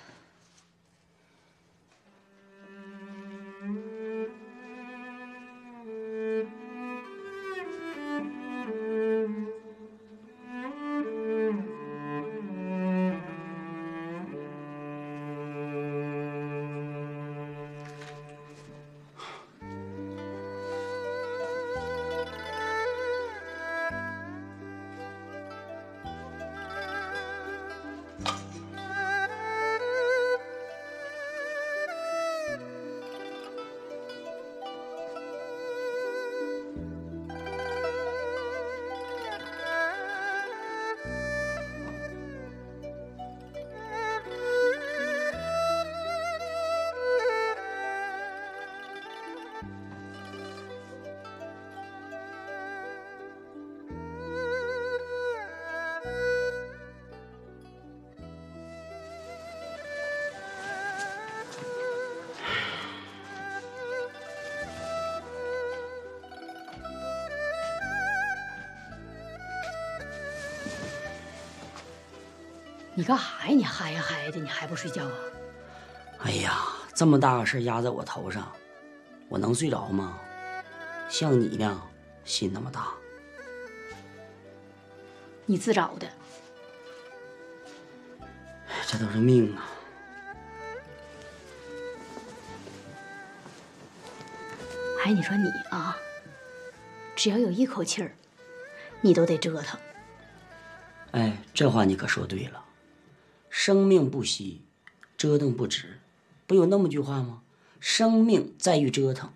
你干啥呀？你嗨呀嗨的，你还不睡觉啊？ 哎呀，这么大个事压在我头上，我能睡着吗？像你呢，心那么大。 你自找的。 这都是命啊！ 哎，你说你啊，只要有一口气儿，你都得折腾。 哎，这话你可说对了。 生命不息，折腾不止，不有那么句话吗？生命在于折腾。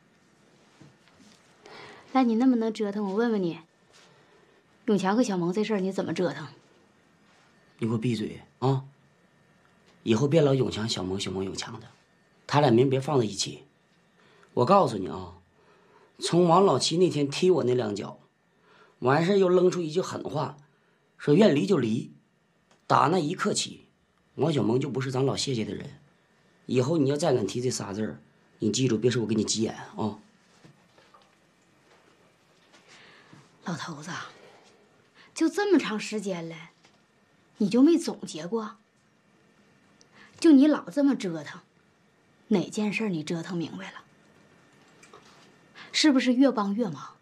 那你那么能折腾，我问问你，永强和小萌这事儿你怎么折腾？ 你给我闭嘴啊！以后别老永强小萌小萌永强的，他俩名别放在一起。我告诉你啊，从王老七那天踢我那两脚，完事又扔出一句狠话，说愿离就离。打那一刻起，王小萌就不是咱老谢家的人。以后你要再敢提这仨字儿，你记住，别说我给你急眼啊！ 老头子，就这么长时间了，你就没总结过？就你老这么折腾，哪件事你折腾明白了？是不是越帮越忙？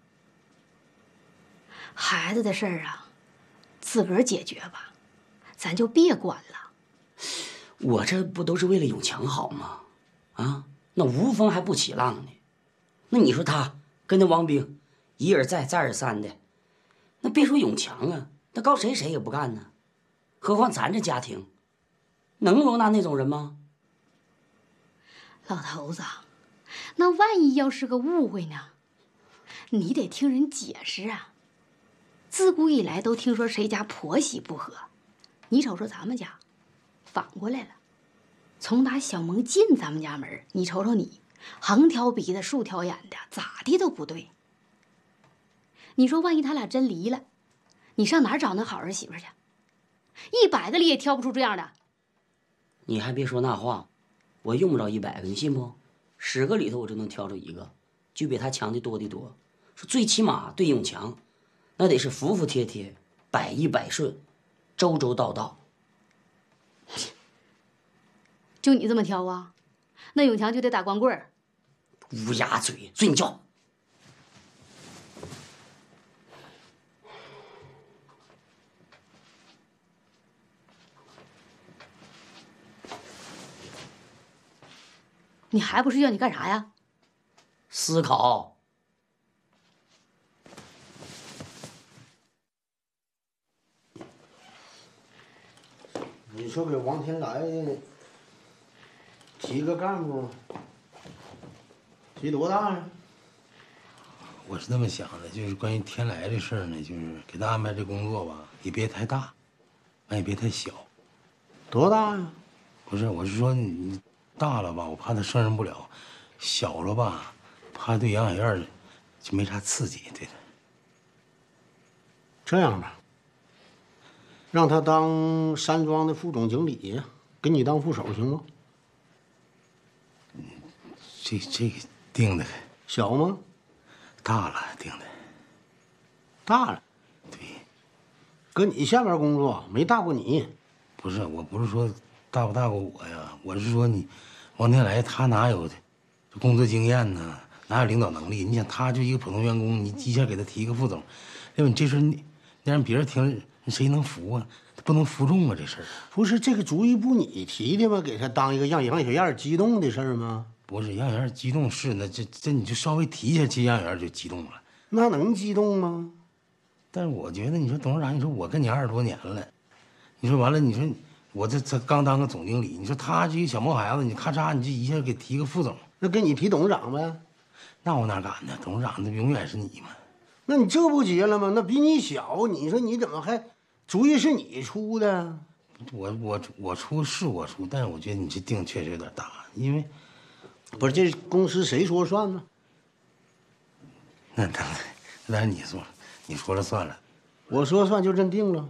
孩子的事儿啊，自个儿解决吧，咱就别管了。 我这不都是为了永强好吗？啊，那无风还不起浪呢。那你说他跟那王兵一而再再而三的，那别说永强啊，那告谁谁也不干呢。何况咱这家庭，能容纳那种人吗？ 老头子，那万一要是个误会呢？你得听人解释啊。自古以来都听说谁家婆媳不和，你瞅瞅咱们家，反过来了。从打小萌进咱们家门，你瞅瞅你，横挑鼻子竖挑眼的，咋地都不对。你说万一他俩真离了，你上哪儿找那好儿媳妇去？一百个里也挑不出这样的。 你还别说那话，我用不着一百个，你信不？十个里头我就能挑出一个，就比他强的多的多。说最起码对永强，那得是服服帖帖，百依百顺，周周到到。 就你这么挑啊？那永强就得打光棍儿。 乌鸦嘴，睡你觉。 你还不睡觉？你干啥呀？ 思考。 你说给王天来提个干部，提多大呀？ 我是那么想的，就是关于天来这事儿呢，就是给他安排这工作吧，也别太大，完也别太小。 多大呀？ 不是，我是说你大了吧，我怕他胜任不了；小了吧，怕对杨小燕就没啥刺激，对他。 这样吧，让他当山庄的副总经理，给你当副手，行吗？ 这这个定的小吗？ 大了，定的大了。 对， 搁你下边工作没大过你。 不是，我不是说大不大过我呀，我是说你王天来他哪有工作经验呢？哪有领导能力？你想他就一个普通员工，你一下给他提个副总，要不你这事你你让别人听，谁能服啊？他不能服众啊，这事儿。 不是这个主意不你提的吗？给他当一个让杨小燕激动的事儿吗？ 不是杨小燕激动是，那这这你就稍微提一下，这杨小燕就激动了。 那能激动吗？ 但是我觉得，你说董事长，你说我跟你二十多年了，你说完了，你说我这才刚当个总经理，你说他这个小毛孩子，你咔嚓，你这一下给提个副总， 那给你提董事长呗？ 那我哪敢呢？董事长那永远是你嘛。 那你这不结了吗？那比你小，你说你怎么还主意是你出的？ 我我我出是我出，但是我觉得你这定确实有点大，因为不是这公司谁说了算呢？ 那当然，那当然你说，你说了算了。 我说算就真定了。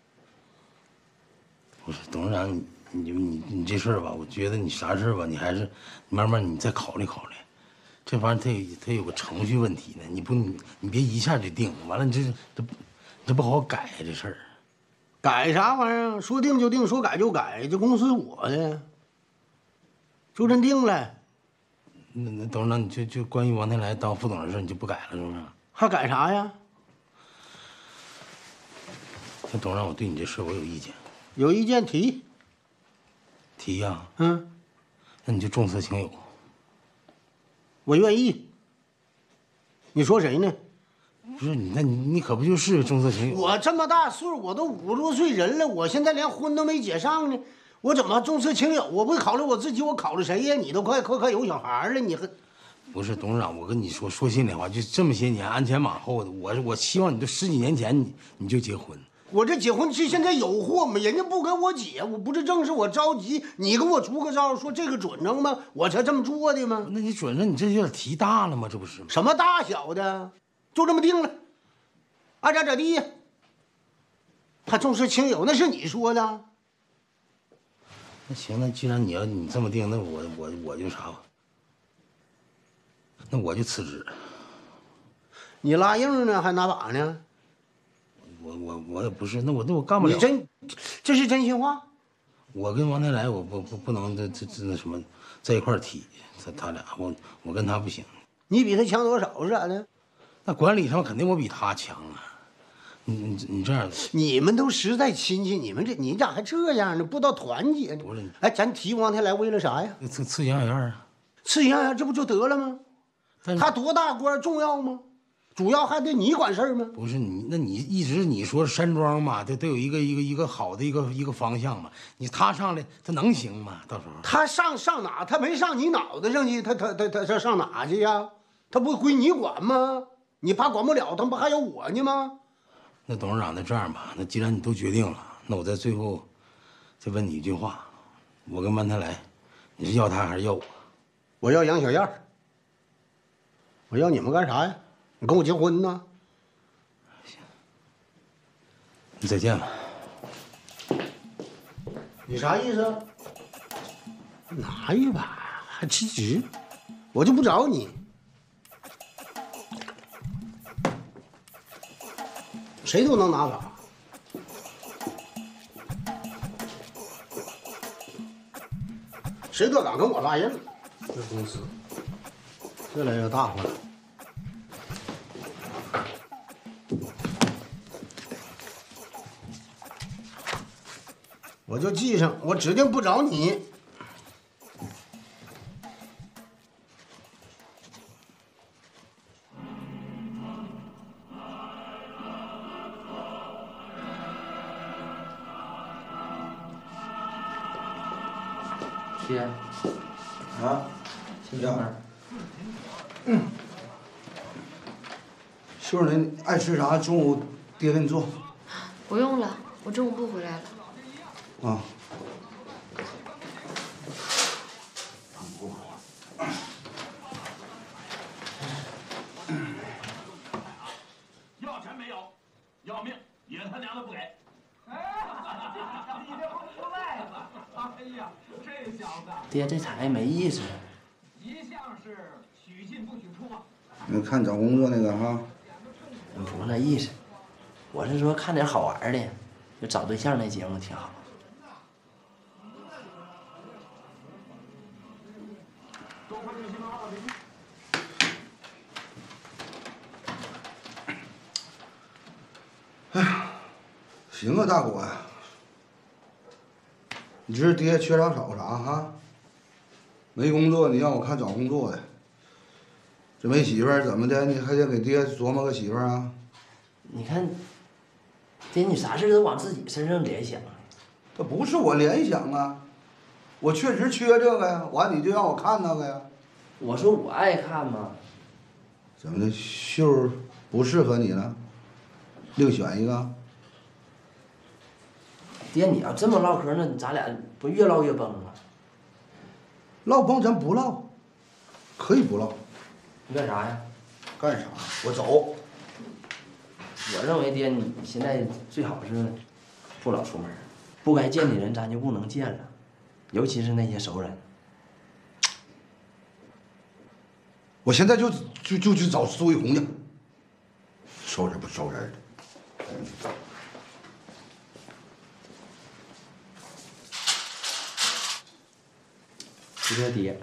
不是董事长，你你你你这事儿吧，我觉得你啥事儿吧，你还是慢慢你再考虑考虑。这玩意儿它有它有个程序问题呢，你不你你别一下就定，完了你这这这不好改这事儿。 改啥玩意儿？说定就定，说改就改，这公司我的，就真定了。 那那董事长，你就就关于王天来当副总的事，你就不改了是不是？ 还改啥呀？ 那董事长，我对你这事我有意见。 有意见提。 提呀。 嗯。 那你就重色轻友。 我愿意。你说谁呢？ 不是你，那你你可不就是重色轻友？ 我这么大岁数，我都五十多岁人了，我现在连婚都没结上呢，我怎么重色轻友？我不考虑我自己，我考虑谁呀？你都快快快有小孩了，你还不是董事长？我跟你说说心里话，就这么些年鞍前马后的，我我希望你都十几年前你你就结婚。 我这结婚期现在有货吗？人家不给我结，我不是正是我着急，你给我出个招，说这个准成吗？我才这么做的吗？ 那你准成，你这有点提大了吗？这不是吗？ 什么大小的，就这么定了，爱咋咋地呀。还重视亲友，那是你说的。 那行，那既然你要你这么定，那我我我就啥吧，那我就辞职。 你拉硬呢，还拿把呢？ 我我我也不是，那我那我干不了。 你真，这是真心话。 我跟王天来，我不不不能这这这那什么，在一块儿踢，他他俩我我跟他不行。 你比他强多少是咋的？ 那管理上肯定我比他强啊。你你你这样， 你们都实在亲戚，你们这你咋还这样呢？不知道团结呢？ 不是， 哎，咱提王天来为了啥呀？ 刺刺杨小燕啊， 刺杨小燕这不就得了吗？他多大官重要吗？主要还得你管事儿吗？ 不是你，那你一直你说山庄嘛，得得有一个一个一个好的一个一个方向嘛。你他上来，他能行吗？到时候他上上哪？他没上你脑袋上去，他他他他他上哪去呀？他不归你管吗？你怕管不了，他不还有我呢吗？ 那董事长，那这样吧，那既然你都决定了，那我在最后再问你一句话：我跟万泰来，你是要他还是要我？ 我要杨小燕。我要你们干啥呀？你跟我结婚呢？ 行，你再见吧。 你啥意思？拿一把还辞职？我就不找你。谁都能拿把。谁都敢跟我拉硬，这公司越来越大化了。我就记上，我指定不找你。 爹， 啊， 先上班。 嗯。秀儿，你爱吃啥？中午爹给你做。 不用了，我中午不回来了。 啊。 要钱没有，要命也他娘的不给。你这不无赖吗？哎呀，这小子。 爹，这产业没意思。 一向是许进不许出啊。 你看找工作那个哈。 不是那意思，我是说看点好玩的，就找对象那节目挺好。 哎呀，行啊，大果呀，你这爹缺啥少啥哈？没工作，你让我看找工作的。这没媳妇儿怎么的？你还得给爹琢磨个媳妇儿啊？ 你看，爹，你啥事都往自己身上联想。 这不是我联想啊，我确实缺这个呀。完你就让我看那个呀？ 我说我爱看嘛。 怎么的，秀儿不适合你了？另选一个。 爹，你要这么唠嗑，那咱俩不越唠越崩吗？ 唠崩咱不唠，可以不唠。 你干啥呀？ 干啥？我走。 我认为爹，你现在最好是不老出门，不该见的人咱就不能见了，尤其是那些熟人。 我现在就就就去找苏玉红去，收人不收人的。 是他爹。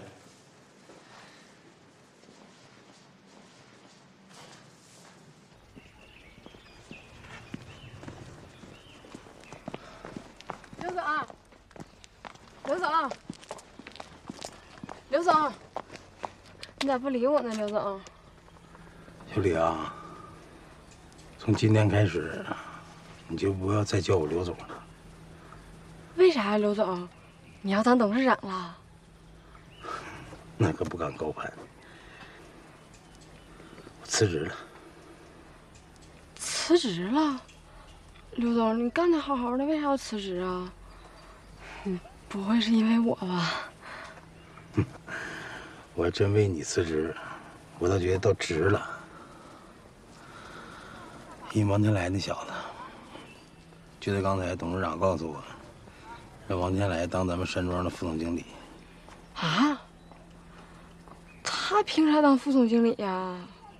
刘总，刘总，刘总，你咋不理我呢，刘总？ 小李啊， 从今天开始，你就不要再叫我刘总了。 为啥呀，刘总？你要当董事长了？ 那可不敢高攀。我辞职了。 辞职了？刘总，你干得好好的，为啥要辞职啊？你不会是因为我吧？ 我要真为你辞职，我倒觉得倒值了。因为王天来那小子，就在刚才，董事长告诉我，让王天来当咱们山庄的副总经理。 啊？他凭啥当副总经理呀？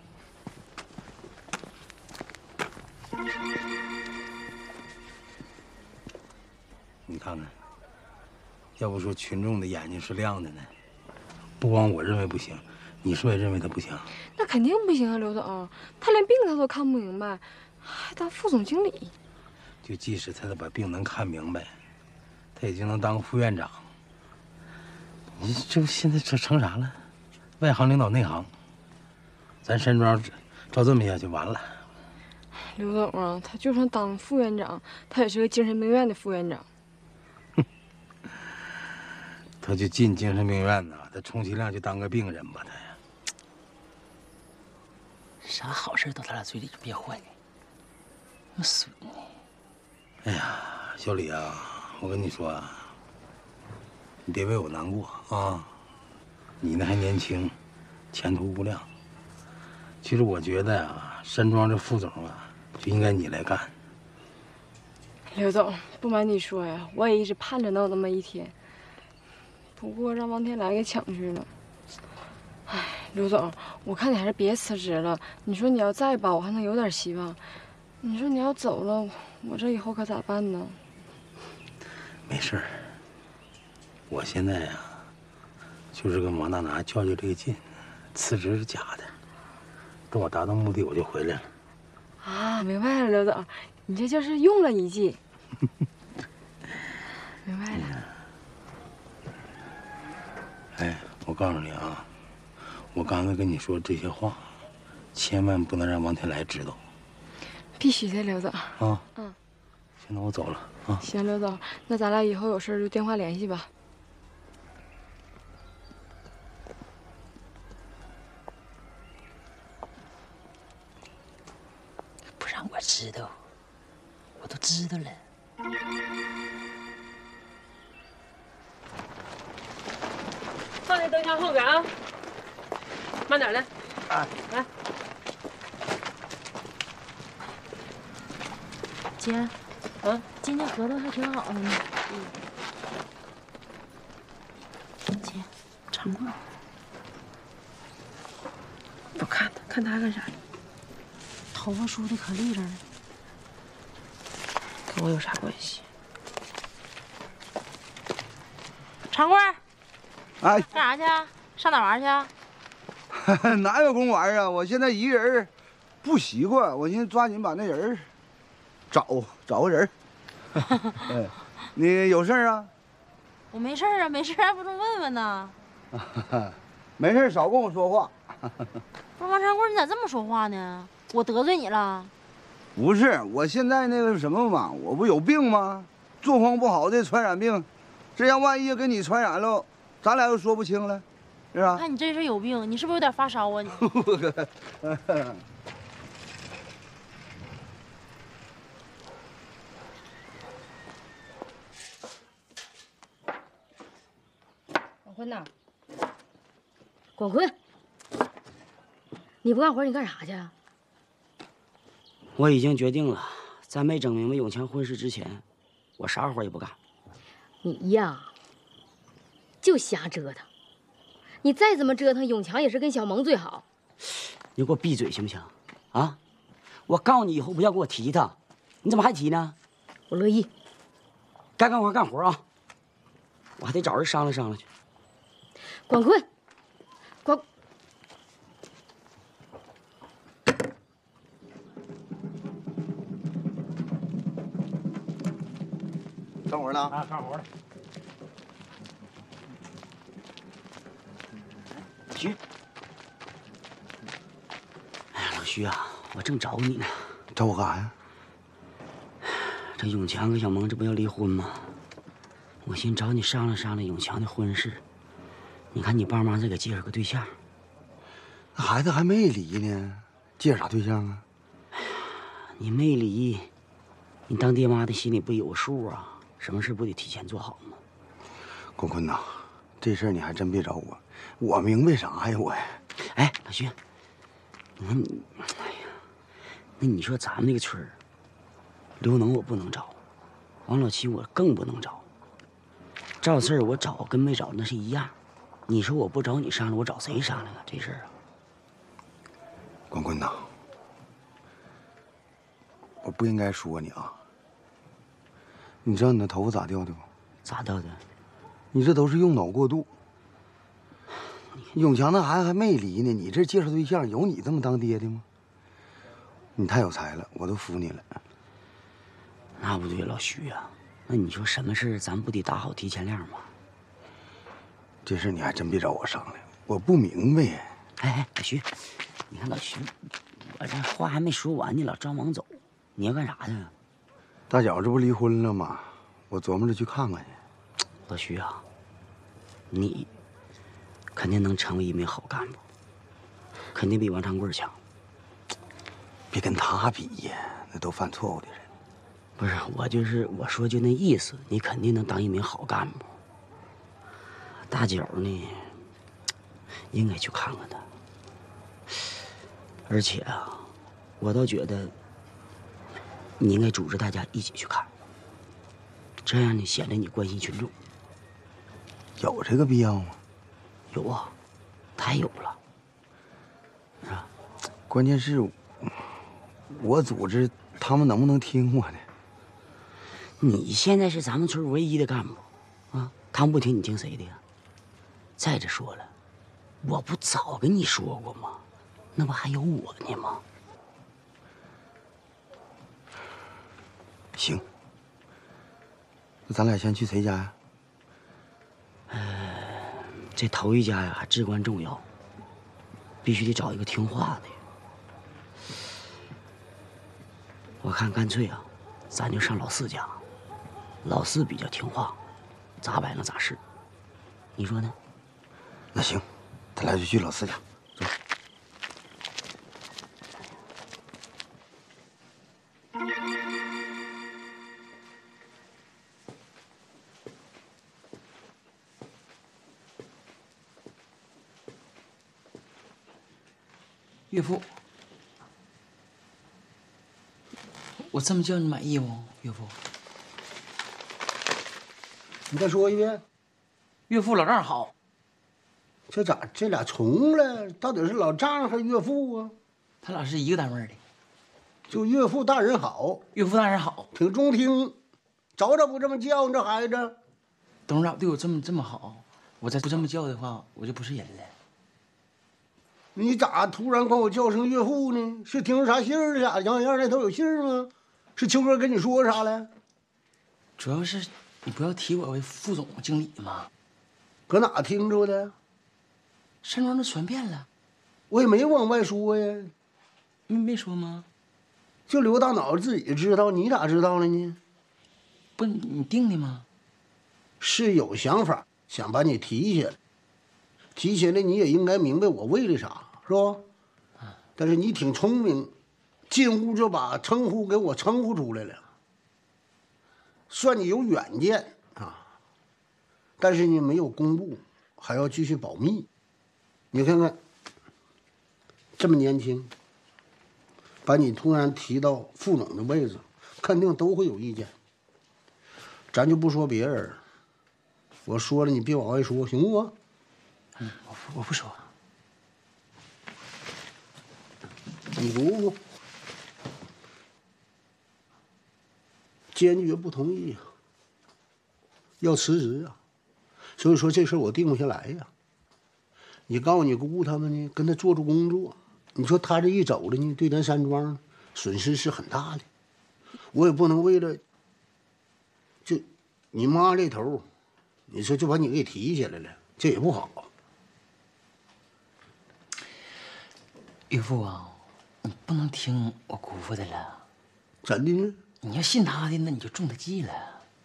你看看，要不说群众的眼睛是亮的呢。不光我认为不行，你说也认为他不行。 那肯定不行啊，刘总，他连病他都看不明白，还当副总经理。 就即使他把病能看明白，他也就能当个副院长。你这不现在成成啥了？外行领导内行，咱山庄照这么下去完了。 刘总啊，他就算当副院长，他也是个精神病院的副院长。 他就进精神病院呢，他充其量就当个病人吧，他呀。 啥好事都他俩嘴里就别混，我损你！ 哎呀，小李啊，我跟你说啊，你别为我难过啊。你呢还年轻，前途无量。其实我觉得呀，山庄这副总啊，就应该你来干。 刘总，不瞒你说呀，我也一直盼着能有那么一天。不过让王天来给抢去了。哎，刘总，我看你还是别辞职了。你说你要在吧，我还能有点希望。你说你要走了，我这以后可咋办呢？ 没事儿，我现在呀，就是跟王大拿较较这个劲，辞职是假的。等我达到目的，我就回来了。 啊，明白了，刘总，你这就是用了一计。明白了。 哎，我告诉你啊，我刚才跟你说这些话，千万不能让王天来知道。 必须的，刘总。 啊。 嗯。 行，那我走了啊。 行，刘总，那咱俩以后有事就电话联系吧。 不让我知道，我都知道了。 放在灯箱后边啊，慢点来。 啊， 来。 姐， 啊， 今天合同还挺好的呢。嗯。姐，长棍。 不看他，看他干啥？ 头发梳的可利着呢。 跟我有啥关系？ 长棍。 哎， 干啥去？上哪玩去？ 哪有功玩啊？我现在一个人不习惯，我寻思抓紧把那人找找个人。哎，你有事啊？ 我没事啊，没事还不能问问呢。 没事，少跟我说话。 不是王长贵，你咋这么说话呢？我得罪你了？ 不是，我现在那个什么嘛，我不有病吗？作风不好的传染病，这要万一给你传染了，咱俩又说不清了，是吧？ 看你这是有病，你是不是有点发烧啊？你。 广坤呐，广坤，你不干活，你干啥去啊？ 我已经决定了，在没整明白永强婚事之前，我啥活也不干。 你呀，就瞎折腾。你再怎么折腾，永强也是跟小萌最好。 你给我闭嘴行不行？啊！我告诉你，以后不要给我提他。你怎么还提呢？ 我乐意。 该干活干活啊！我还得找人商量商量去。 广坤，广。 干活呢？ 啊，干活呢。 徐，哎呀，老徐啊，我正找你呢， 找我干啥呀？ 这永强跟小萌这不要离婚吗？我寻找你商量商量永强的婚事，你看你帮忙再给介绍个对象。 那孩子还没离呢，介绍啥对象啊？ 你没离，你当爹妈的心里不有数啊？什么事不得提前做好吗？ 光坤呐，这事儿你还真别找我，我明白啥呀我呀？ 哎，老徐，你看你，哎呀，那你说咱们那个村儿，刘能我不能找，王老七我更不能找。赵四儿我找跟没找那是一样，你说我不找你商量，我找谁商量啊？这事儿啊？ 光坤呐，我不应该说你啊。你知道你的头发咋掉的不？ 咋掉的？ 你这都是用脑过度。永强那孩子还没离呢，你这介绍对象有你这么当爹的吗？你太有才了，我都服你了。 那不对，老徐啊，那你说什么事咱不得打好提前量吗？ 这事你还真别找我商量，我不明白呀。 哎哎，老徐，你看老徐，我这话还没说完呢，老张忙走，你要干啥去？ 大脚这不离婚了吗？我琢磨着去看看去。 老徐啊，你肯定能成为一名好干部，肯定比王长贵强。 别跟他比呀，那都犯错误的人。 不是，我就是我说就那意思，你肯定能当一名好干部。大脚呢，应该去看看他。而且啊，我倒觉得你应该组织大家一起去看，这样呢显得你关心群众。 有这个必要吗？ 有啊，太有了。是吧？ 关键是，我组织他们能不能听我的？ 你现在是咱们村唯一的干部，啊，他们不听你听谁的呀？再者说了，我不早跟你说过吗？那不还有我呢吗？ 行，那咱俩先去谁家呀？ 呃，这头一家呀至关重要，必须得找一个听话的。我看干脆啊，咱就上老四家，老四比较听话，咋摆弄咋是。你说呢？ 那行，咱俩就去老四家。走。 岳父，我这么叫你满意不？岳父， 你再说一遍。 岳父老丈人好。 这咋这俩重了？到底是老丈还是岳父啊？ 他俩是一个单位的。 就岳父大人好， 岳父大人好， 挺中听。早咋不这么叫你这孩子？ 董事长对我这么这么好，我再不这么叫的话，我就不是人了。 你咋突然管我叫声岳父呢？是听着啥信儿啥杨样那头有信儿吗？是秋哥跟你说啥了？ 主要是你不要提我为副总经理嘛。 搁哪听着的？ 山庄都传遍了。 我也没往外说呀。 没没说吗？ 就刘大脑自己知道，你咋知道了呢？ 不，你定的吗？ 是有想法，想把你提起来。提起来你也应该明白我为了啥，是吧？但是你挺聪明，进屋就把称呼给我称呼出来了，算你有远见啊。但是你没有公布，还要继续保密。你看看，这么年轻，把你突然提到副总的位置，肯定都会有意见。咱就不说别人，我说了你别往外说，行不？ 嗯，我不我不说。 你姑父坚决不同意呀，要辞职啊。所以说这事我定不下来呀。你告诉你姑姑他们呢，跟他做做工作。你说他这一走了呢，对咱山庄损失是很大的。我也不能为了就你妈这头，你说就把你给提起来了，这也不好。 岳父啊，你不能听我姑父的了。 怎的呢？ 你要信他的，那你就中他计了。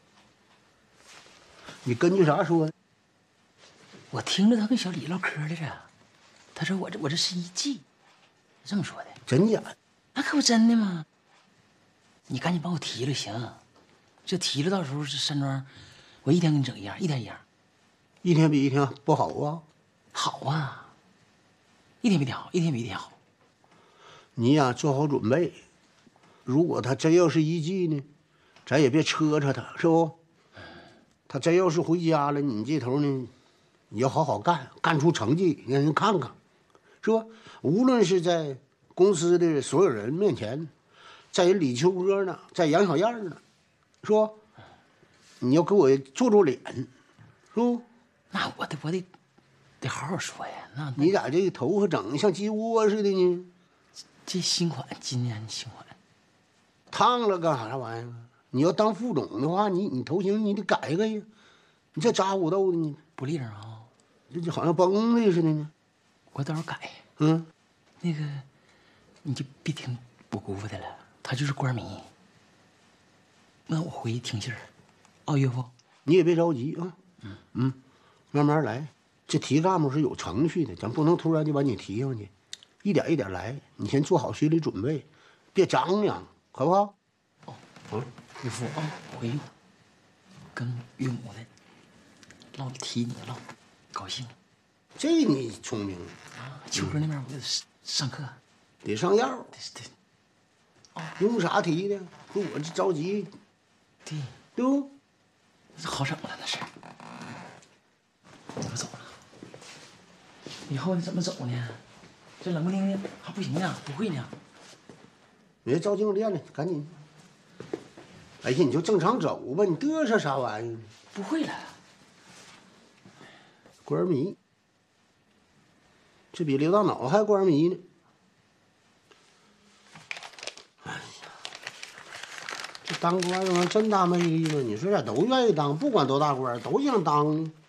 你根据啥说的？ 我听着他跟小李唠嗑来着，他说我这我这是一计，这么说的。 真假？ 那可不真的吗？你赶紧帮我提了行，这提了到时候这山庄，我一天给你整一样，一天一样。 一天比一天不好啊？ 好啊，一天比一天好，一天比一天好。 你呀，做好准备。如果他真要是一计呢，咱也别车扯他，是不？他真要是回家了，你这头呢，你要好好干，干出成绩让人看看，是吧？无论是在公司的所有人面前，在人李秋波呢，在杨小燕呢，是吧？你要给我做做脸，是不？ 那我得我得得好好说呀。那你咋这个头发整的像鸡窝似的呢？ 这新款，今年新款。 烫了干啥玩意儿？你要当副总的话，你你头型你得改改呀。你这扎五豆的，你不利整啊？ 这就好像崩的似的呢。 我到时候改。 嗯， 那个，你就别听我姑父的了，他就是官迷。那我回去听信儿。哦，岳父， 你也别着急啊。嗯嗯，慢慢来。这提干部是有程序的，咱不能突然就把你提上去，一点一点来。你先做好心理准备，别张扬，好不好？ 哦，嗯，岳父啊，回去跟岳母的唠提你唠，高兴。 这你聪明啊！秋哥那边我得上课， 得上药。 对对。 哦，用啥提的？说我这着急。 对。 对不？ 好整了那是。我走了。以后你怎么走呢？这冷不丁的还不行呢，不会呢。 别照镜练了，赶紧。哎呀，你就正常走吧，你嘚瑟啥玩意儿？ 不会了。 官迷，这比刘大脑还官迷呢。哎呀，这当官的玩意真大魅力吗？你说咋都愿意当？不管多大官，都想当呢。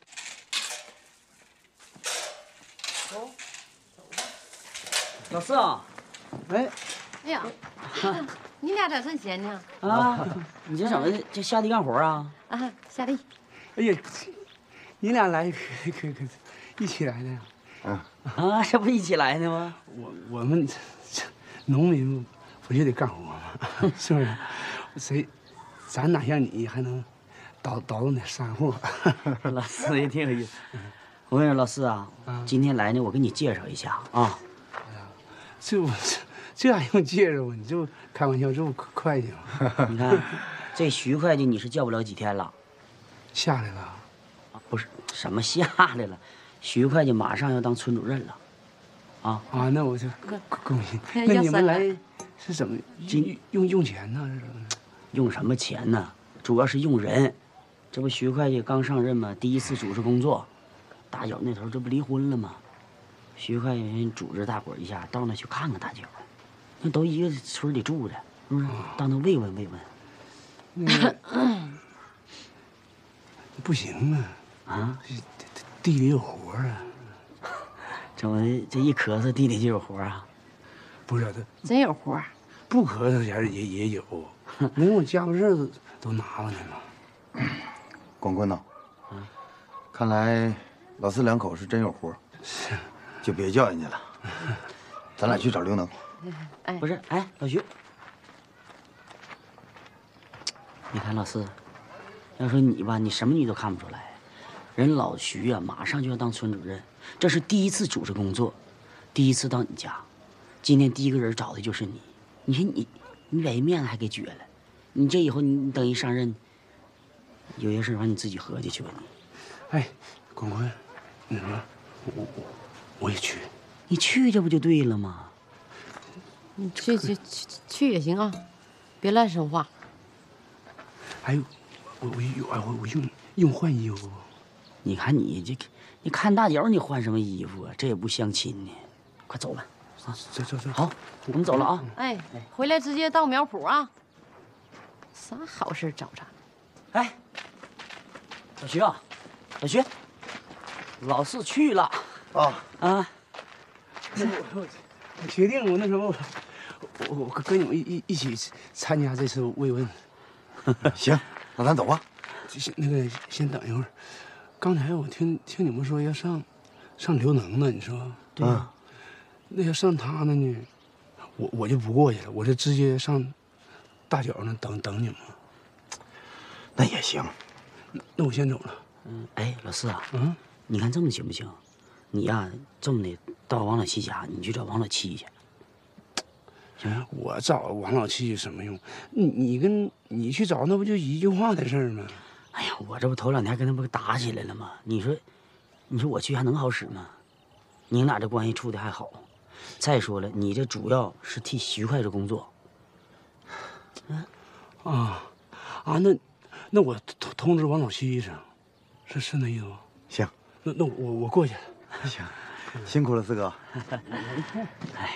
老四啊， 哎， 哎呀，你俩咋趁闲呢？ 啊，你这怎么就下地干活啊？ 啊，下地。 哎呀，你俩来可可可一起来的呀？ 啊啊，这不一起来的吗？ 我我们农民不就得干活吗？是不是？谁，咱哪像你还能倒倒腾点山货？ 老四也挺有意思。我跟你说，老四啊，今天来呢，我给你介绍一下啊。 这我这这还用介绍吗？你这开玩笑，这不会计吗？ 你看，这徐会计你是叫不了几天了， 下来了。 不是什么下来了，徐会计马上要当村主任了，啊啊，那我就恭喜。那你们来是怎么用用用钱呢？是怎么？ 用什么钱呢？主要是用人。这不徐会计刚上任嘛，第一次主持工作，大脚那头这不离婚了吗？徐会计组织大伙一下到那去看看大脚，那都一个村里住着，是不是？到那慰问慰问。 那个不行啊！ 啊， 地里有活啊！ 怎么这一咳嗽，地里就有活啊？ 不是的， 真有活。 不咳嗽前也也有，连我家伙事儿都拿过来了。 光棍呐，看来老四两口是真有活，就别叫人家了。咱俩去找刘能。 哎，不是，哎，老徐，你看老四，要说你吧，你什么你都看不出来。人老徐啊，马上就要当村主任，这是第一次主持工作，第一次到你家，今天第一个人找的就是你。你说你，你把人面子还给撅了，你这以后你你等一上任，有些事完你自己合计去吧你。 哎，光棍，那什么，我我我也去。 你去这不就对了吗？ 你去去去去也行啊，别乱说话。 还有，我我有啊，我我用用换衣服。 你看你这，你看大脚你换什么衣服啊？这也不相亲呢。快走吧，啊， 走走走。 好，我们走了啊。 哎，回来直接到苗圃啊。啥好事找咱？ 哎，老徐啊，老徐，老四去了啊啊！ 我我我决定，我那什么， 我我跟你们一一一起参加这次慰问。 行，那咱走吧。 先那个先等一会儿。刚才我听听你们说要上上刘能呢，你说？ 对啊。 那要上他那呢，我我就不过去了，我就直接上大脚那等等你们。 那也行。 那我先走了。 嗯，哎，老四啊， 嗯， 你看这么行不行？你呀，这么的到王老七家，你去找王老七去。 行，我找王老七有什么用？你你跟你去找，那不就一句话的事儿吗？ 哎呀，我这不头两天跟他不打起来了吗？你说，你说我去还能好使吗？你俩这关系处的还好。再说了，你这主要是替徐会这工作。 嗯，啊啊，那那我通通知王老七一声，是是那意思吗？ 行， 那那我我过去了。 行，辛苦了，四哥。 哎，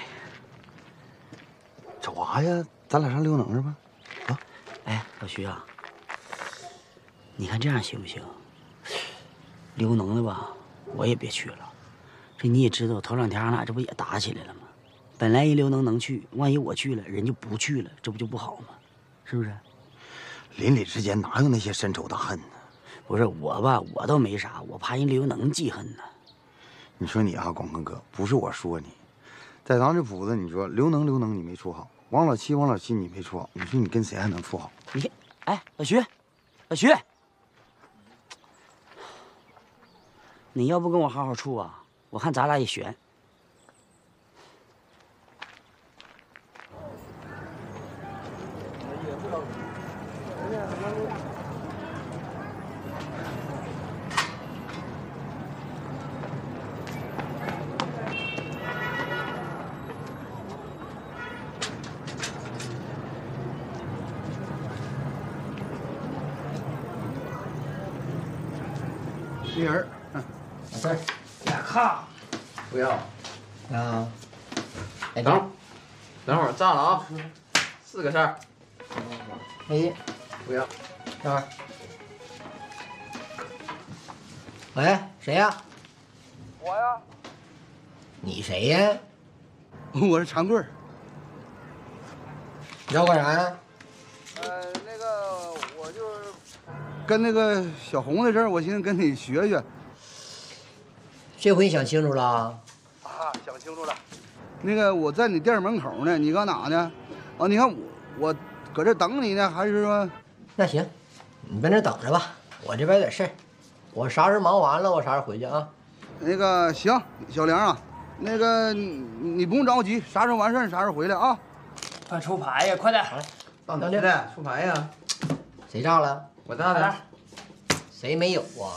瞅啥呀？咱俩上刘能是吧？啊， 哎，老徐啊，你看这样行不行？刘能的吧，我也别去了。这你也知道，头两天俺俩这不也打起来了吗？本来人刘能能去，万一我去了，人就不去了，这不就不好吗？是不是？ 邻里之间哪有那些深仇大恨呢？ 不是我吧，我倒没啥，我怕人刘能记恨呢。 你说你啊，广坤哥，不是我说你，在咱这铺子，你说刘能刘能你没处好，王老七王老七你没处好，你说你跟谁还能处好？ 你，哎，老徐，老徐，你要不跟我好好处啊？我看咱俩也悬。 一人，嗯， 老四儿， 俩炕， 不要。 啊，哎， 等会儿，等会儿站了啊，四个事儿。 哎， 不要。 等会儿。喂，谁呀？ 我呀。 你谁呀？ 我是长贵。 你要干啥呀？ 呃，那个我就是跟那个小红的事儿，我寻思跟你学学。 这回想清楚了？ 啊，想清楚了。那个我在你店门口呢，你搁哪呢？啊，你看我我搁这等你呢，还是说？ 那行，你在那等着吧，我这边有点事儿，我啥时候忙完了，我啥时候回去啊？ 那个行，小梁啊，那个你你不用着急，啥时候完事儿啥时候回来啊？ 快出牌呀，快点！ 等等去， 出牌呀！ 谁炸了？ 我炸的。 谁没有啊？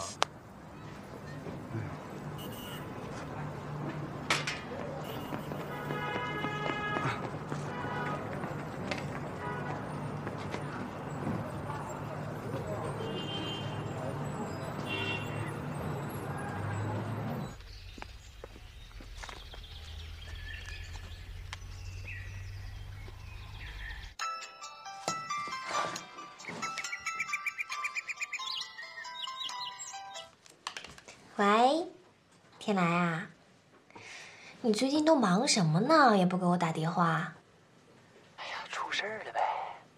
喂，天来啊，你最近都忙什么呢？也不给我打电话。 哎呀，出事儿了呗！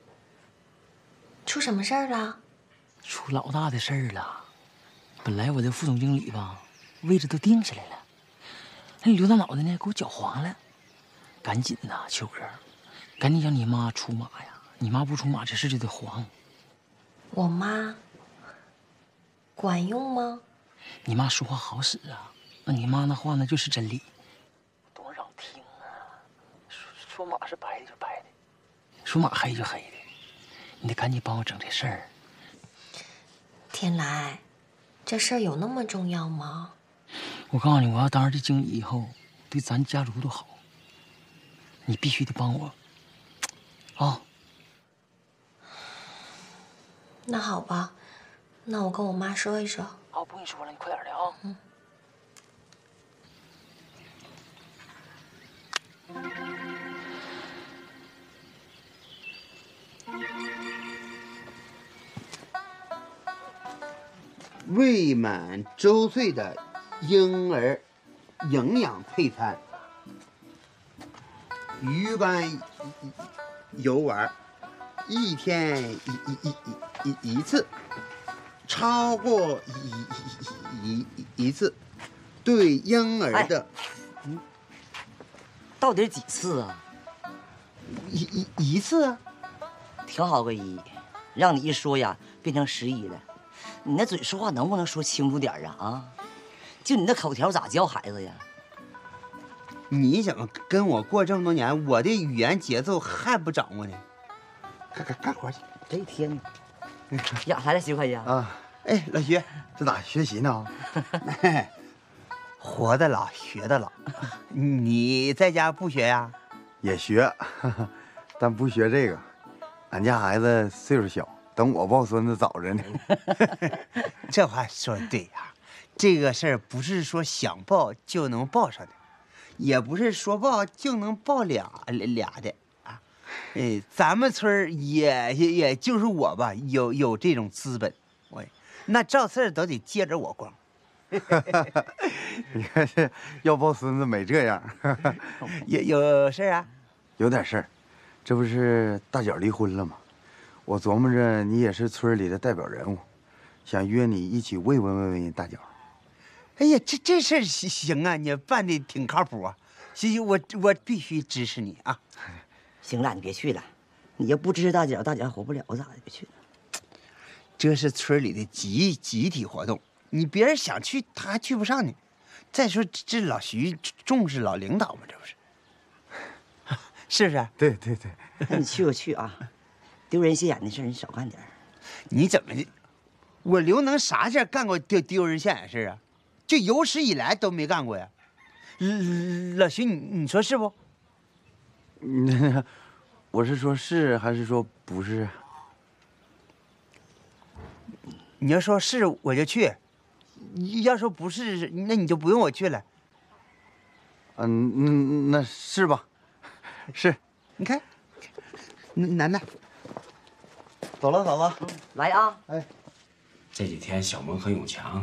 出什么事儿了？ 出老大的事儿了。本来我的副总经理吧，位置都定下来了，那刘大脑袋呢，给我搅黄了。赶紧呐，秋哥，赶紧让你妈出马呀！你妈不出马，这事就得黄。 我妈管用吗？ 你妈说话好使啊，那你妈那话呢就是真理。董事长听啊，说说马是白的就白的，说马黑就黑的，你得赶紧帮我整这事儿。 天来，这事儿有那么重要吗？ 我告诉你，我要当上这经理以后，对咱家族都好，你必须得帮我啊！ 那好吧，那我跟我妈说一说。 好，不跟你说了，你快点的啊！ 嗯。 未满周岁的婴儿营养配餐。 鱼竿游玩，一天一一一一一一次，超过一一一一次，对婴儿的， 嗯，到底是几次啊？ 一一一次啊， 挺好个一，让你一说呀，变成十一了。你那嘴说话能不能说清楚点啊？啊，就你那口条咋教孩子呀？ 你怎么跟我过这么多年，我的语言节奏还不掌握呢？干干干活去！ 这一天，呀，来了，徐会计啊！哎，老徐，这咋学习呢？活的老，学的老。你在家不学呀？ 也学，但不学这个。俺家孩子岁数小，等我抱孙子早着呢。 这话说的对呀，这个事儿不是说想抱就能抱上的。也不是说抱就能抱俩俩的啊，哎，咱们村也也也就是我吧，有有这种资本，喂，那赵四都得接着我光。 你看这要抱孙子没这样， 有有事啊？ 有点事儿，这不是大脚离婚了吗？我琢磨着你也是村里的代表人物，想约你一起慰问慰问大脚。 哎呀，这这事儿行行啊，你办的挺靠谱啊！行行，我我必须支持你啊！ 行了，你别去了，你要不支持大脚，大脚活不了咋的？别去了。 这是村里的集集体活动，你别人想去，他还去不上呢。再说这这老徐重视老领导嘛，这不是？是不是？ 对对对， 那你去就去啊，丢人现眼的事你少干点。 你怎么的？我刘能啥事干过丢丢人现眼事啊？就有史以来都没干过呀，老徐，你你说是不？ 嗯，我是说是还是说不是？ 你要说是我就去，要说不是，那你就不用我去了。 嗯，嗯，那是吧？是。 你看，楠楠， 走了，嫂子， 来啊！ 哎， 这几天小萌和永强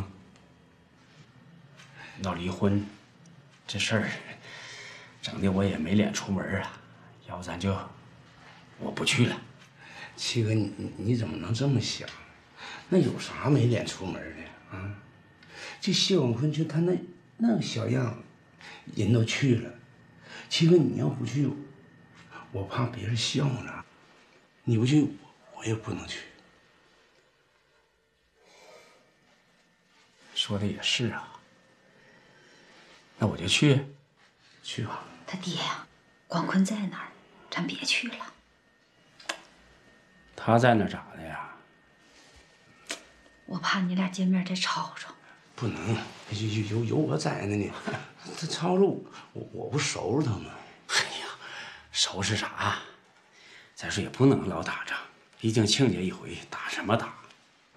闹离婚，这事儿整的我也没脸出门啊。要不咱就我不去了。 七哥，你你怎么能这么想？那有啥没脸出门的啊？这谢广坤就他那那个小样，人都去了。七哥，你要不去，我怕别人笑呢。你不去，我也不能去。 说的也是啊。那我就去，去吧。 他爹呀，广坤在哪儿？咱别去了。 他在那咋的呀？ 我怕你俩见面再吵吵。 不能，有有有有我在呢呢，他吵着我，我我不收拾他吗？ 哎呀，收拾啥？再说也不能老打仗，毕竟亲家一回，打什么打？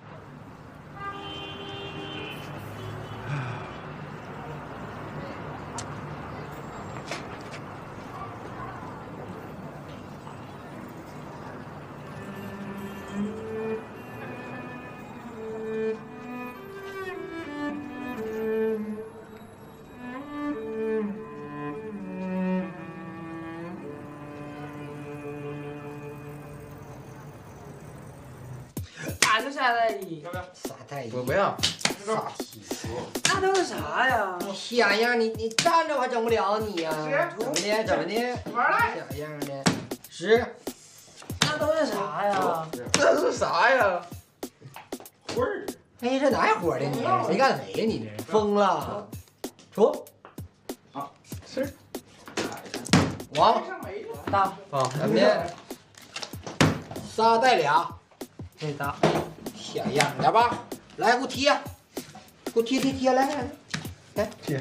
俺就仨代理， 要不要？仨代理？ 我不要。 仨提词。 那都是啥呀？ 瞎样，你你站着我还整不了你呀？怎么的？怎么的？ 玩来。 瞎样的。十。 那都是啥呀？ 这是啥呀？ 混儿。 哎，这哪伙的你？谁干谁呀？你这疯了？出。 啊，是。 王。 大。 啊，怎么的？仨带俩。 这大。 瞎样的吧？来，给我贴，给我贴贴贴，来来来，贴。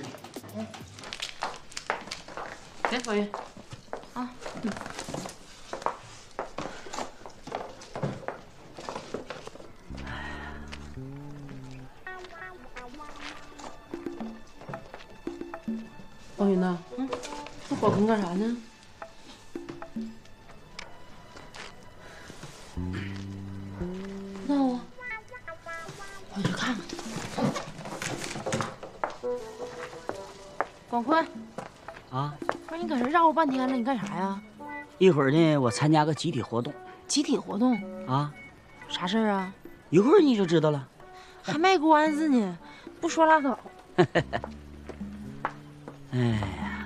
来，王云，啊，嗯。王云呐，嗯，那广坤干啥呢？闹啊！我去看看。广坤， 啊， 不是你搁这绕乎半天了，你干啥呀？ 一会儿呢，我参加个集体活动。 集体活动啊？ 啥事儿啊？ 一会儿你就知道了。 还卖关子呢，不说拉倒。 哎呀，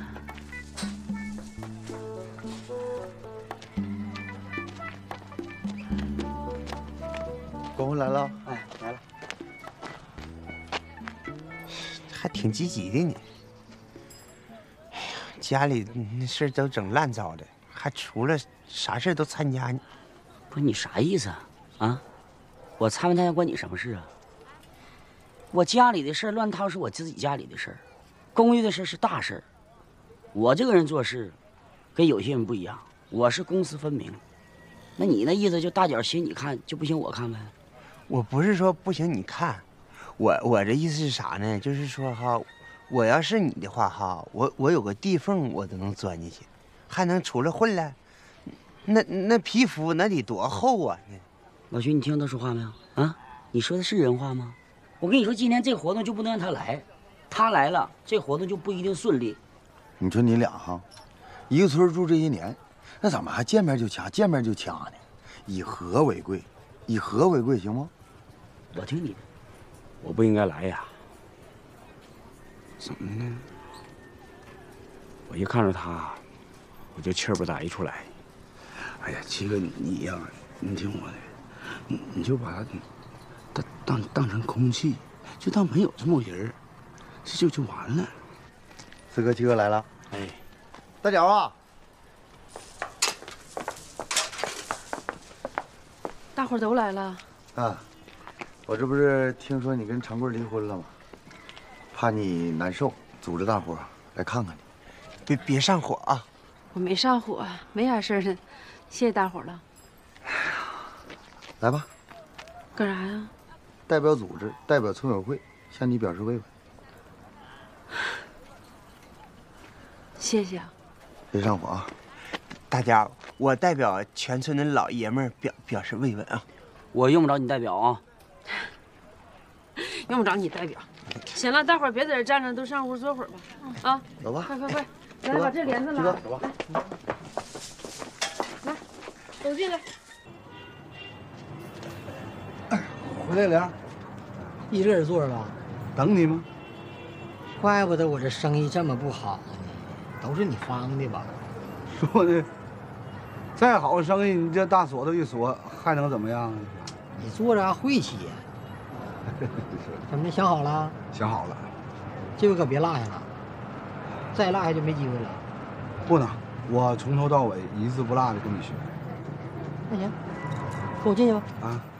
公公来了， 哎，来了， 还挺积极的呢。哎呀，家里那事儿都整烂糟的，还除了啥事儿都参加呢。 不是你啥意思啊？啊，我参不参加关你什么事啊？我家里的事儿乱套是我自己家里的事儿，公寓的事儿是大事儿。我这个人做事，跟有些人不一样，我是公私分明。那你那意思就大脚行你看，就不行我看呗？ 我不是说不行你看，我我这意思是啥呢？就是说哈，我要是你的话哈，我我有个地缝我都能钻进去，还能出来混来。那那皮肤那得多厚啊！ 老徐，你听他说话没有？啊，你说的是人话吗？我跟你说，今天这活动就不能让他来，他来了，这活动就不一定顺利。 你说你俩哈，一个村住这些年，那怎么还见面就掐，见面就掐呢？以和为贵，以和为贵，行吗？ 我听你的。 我不应该来呀。 怎么呢？ 我一看着他，我就气儿不打一处来。 哎呀，七哥，你呀，你听我的，你你就把他当当当成空气，就当没有这么个人，这就就完了。 四哥、七哥来了。 哎， 大脚啊！ 大伙儿都来了。 啊，我这不是听说你跟长贵离婚了吗？怕你难受，组织大伙儿来看看你。 别别上火啊！ 我没上火，没啥事儿呢。谢谢大伙儿了。 来吧。 干啥呀？ 代表组织，代表村委会向你表示慰问。 谢谢啊。 别上火啊！ 大家，我代表全村的老爷们儿表表示慰问啊。 我用不着你代表啊。 用不着你代表。行了，大伙儿别在这站着，都上屋坐会儿吧。啊， 走吧。 快快快，来把这帘子拉。 走吧。 来，走进来。 回来了，一个人坐着吧？ 等你吗？ 怪不得我这生意这么不好呢，都是你帮的吧？ 说的，再好生意，你这大锁头一锁，还能怎么样啊？ 你做啥晦气呀？怎么的？想好了？ 想好了。 这回可别落下了，再落下就没机会了。 不能，我从头到尾一字不落的跟你学。 那行，跟我进去吧。 啊。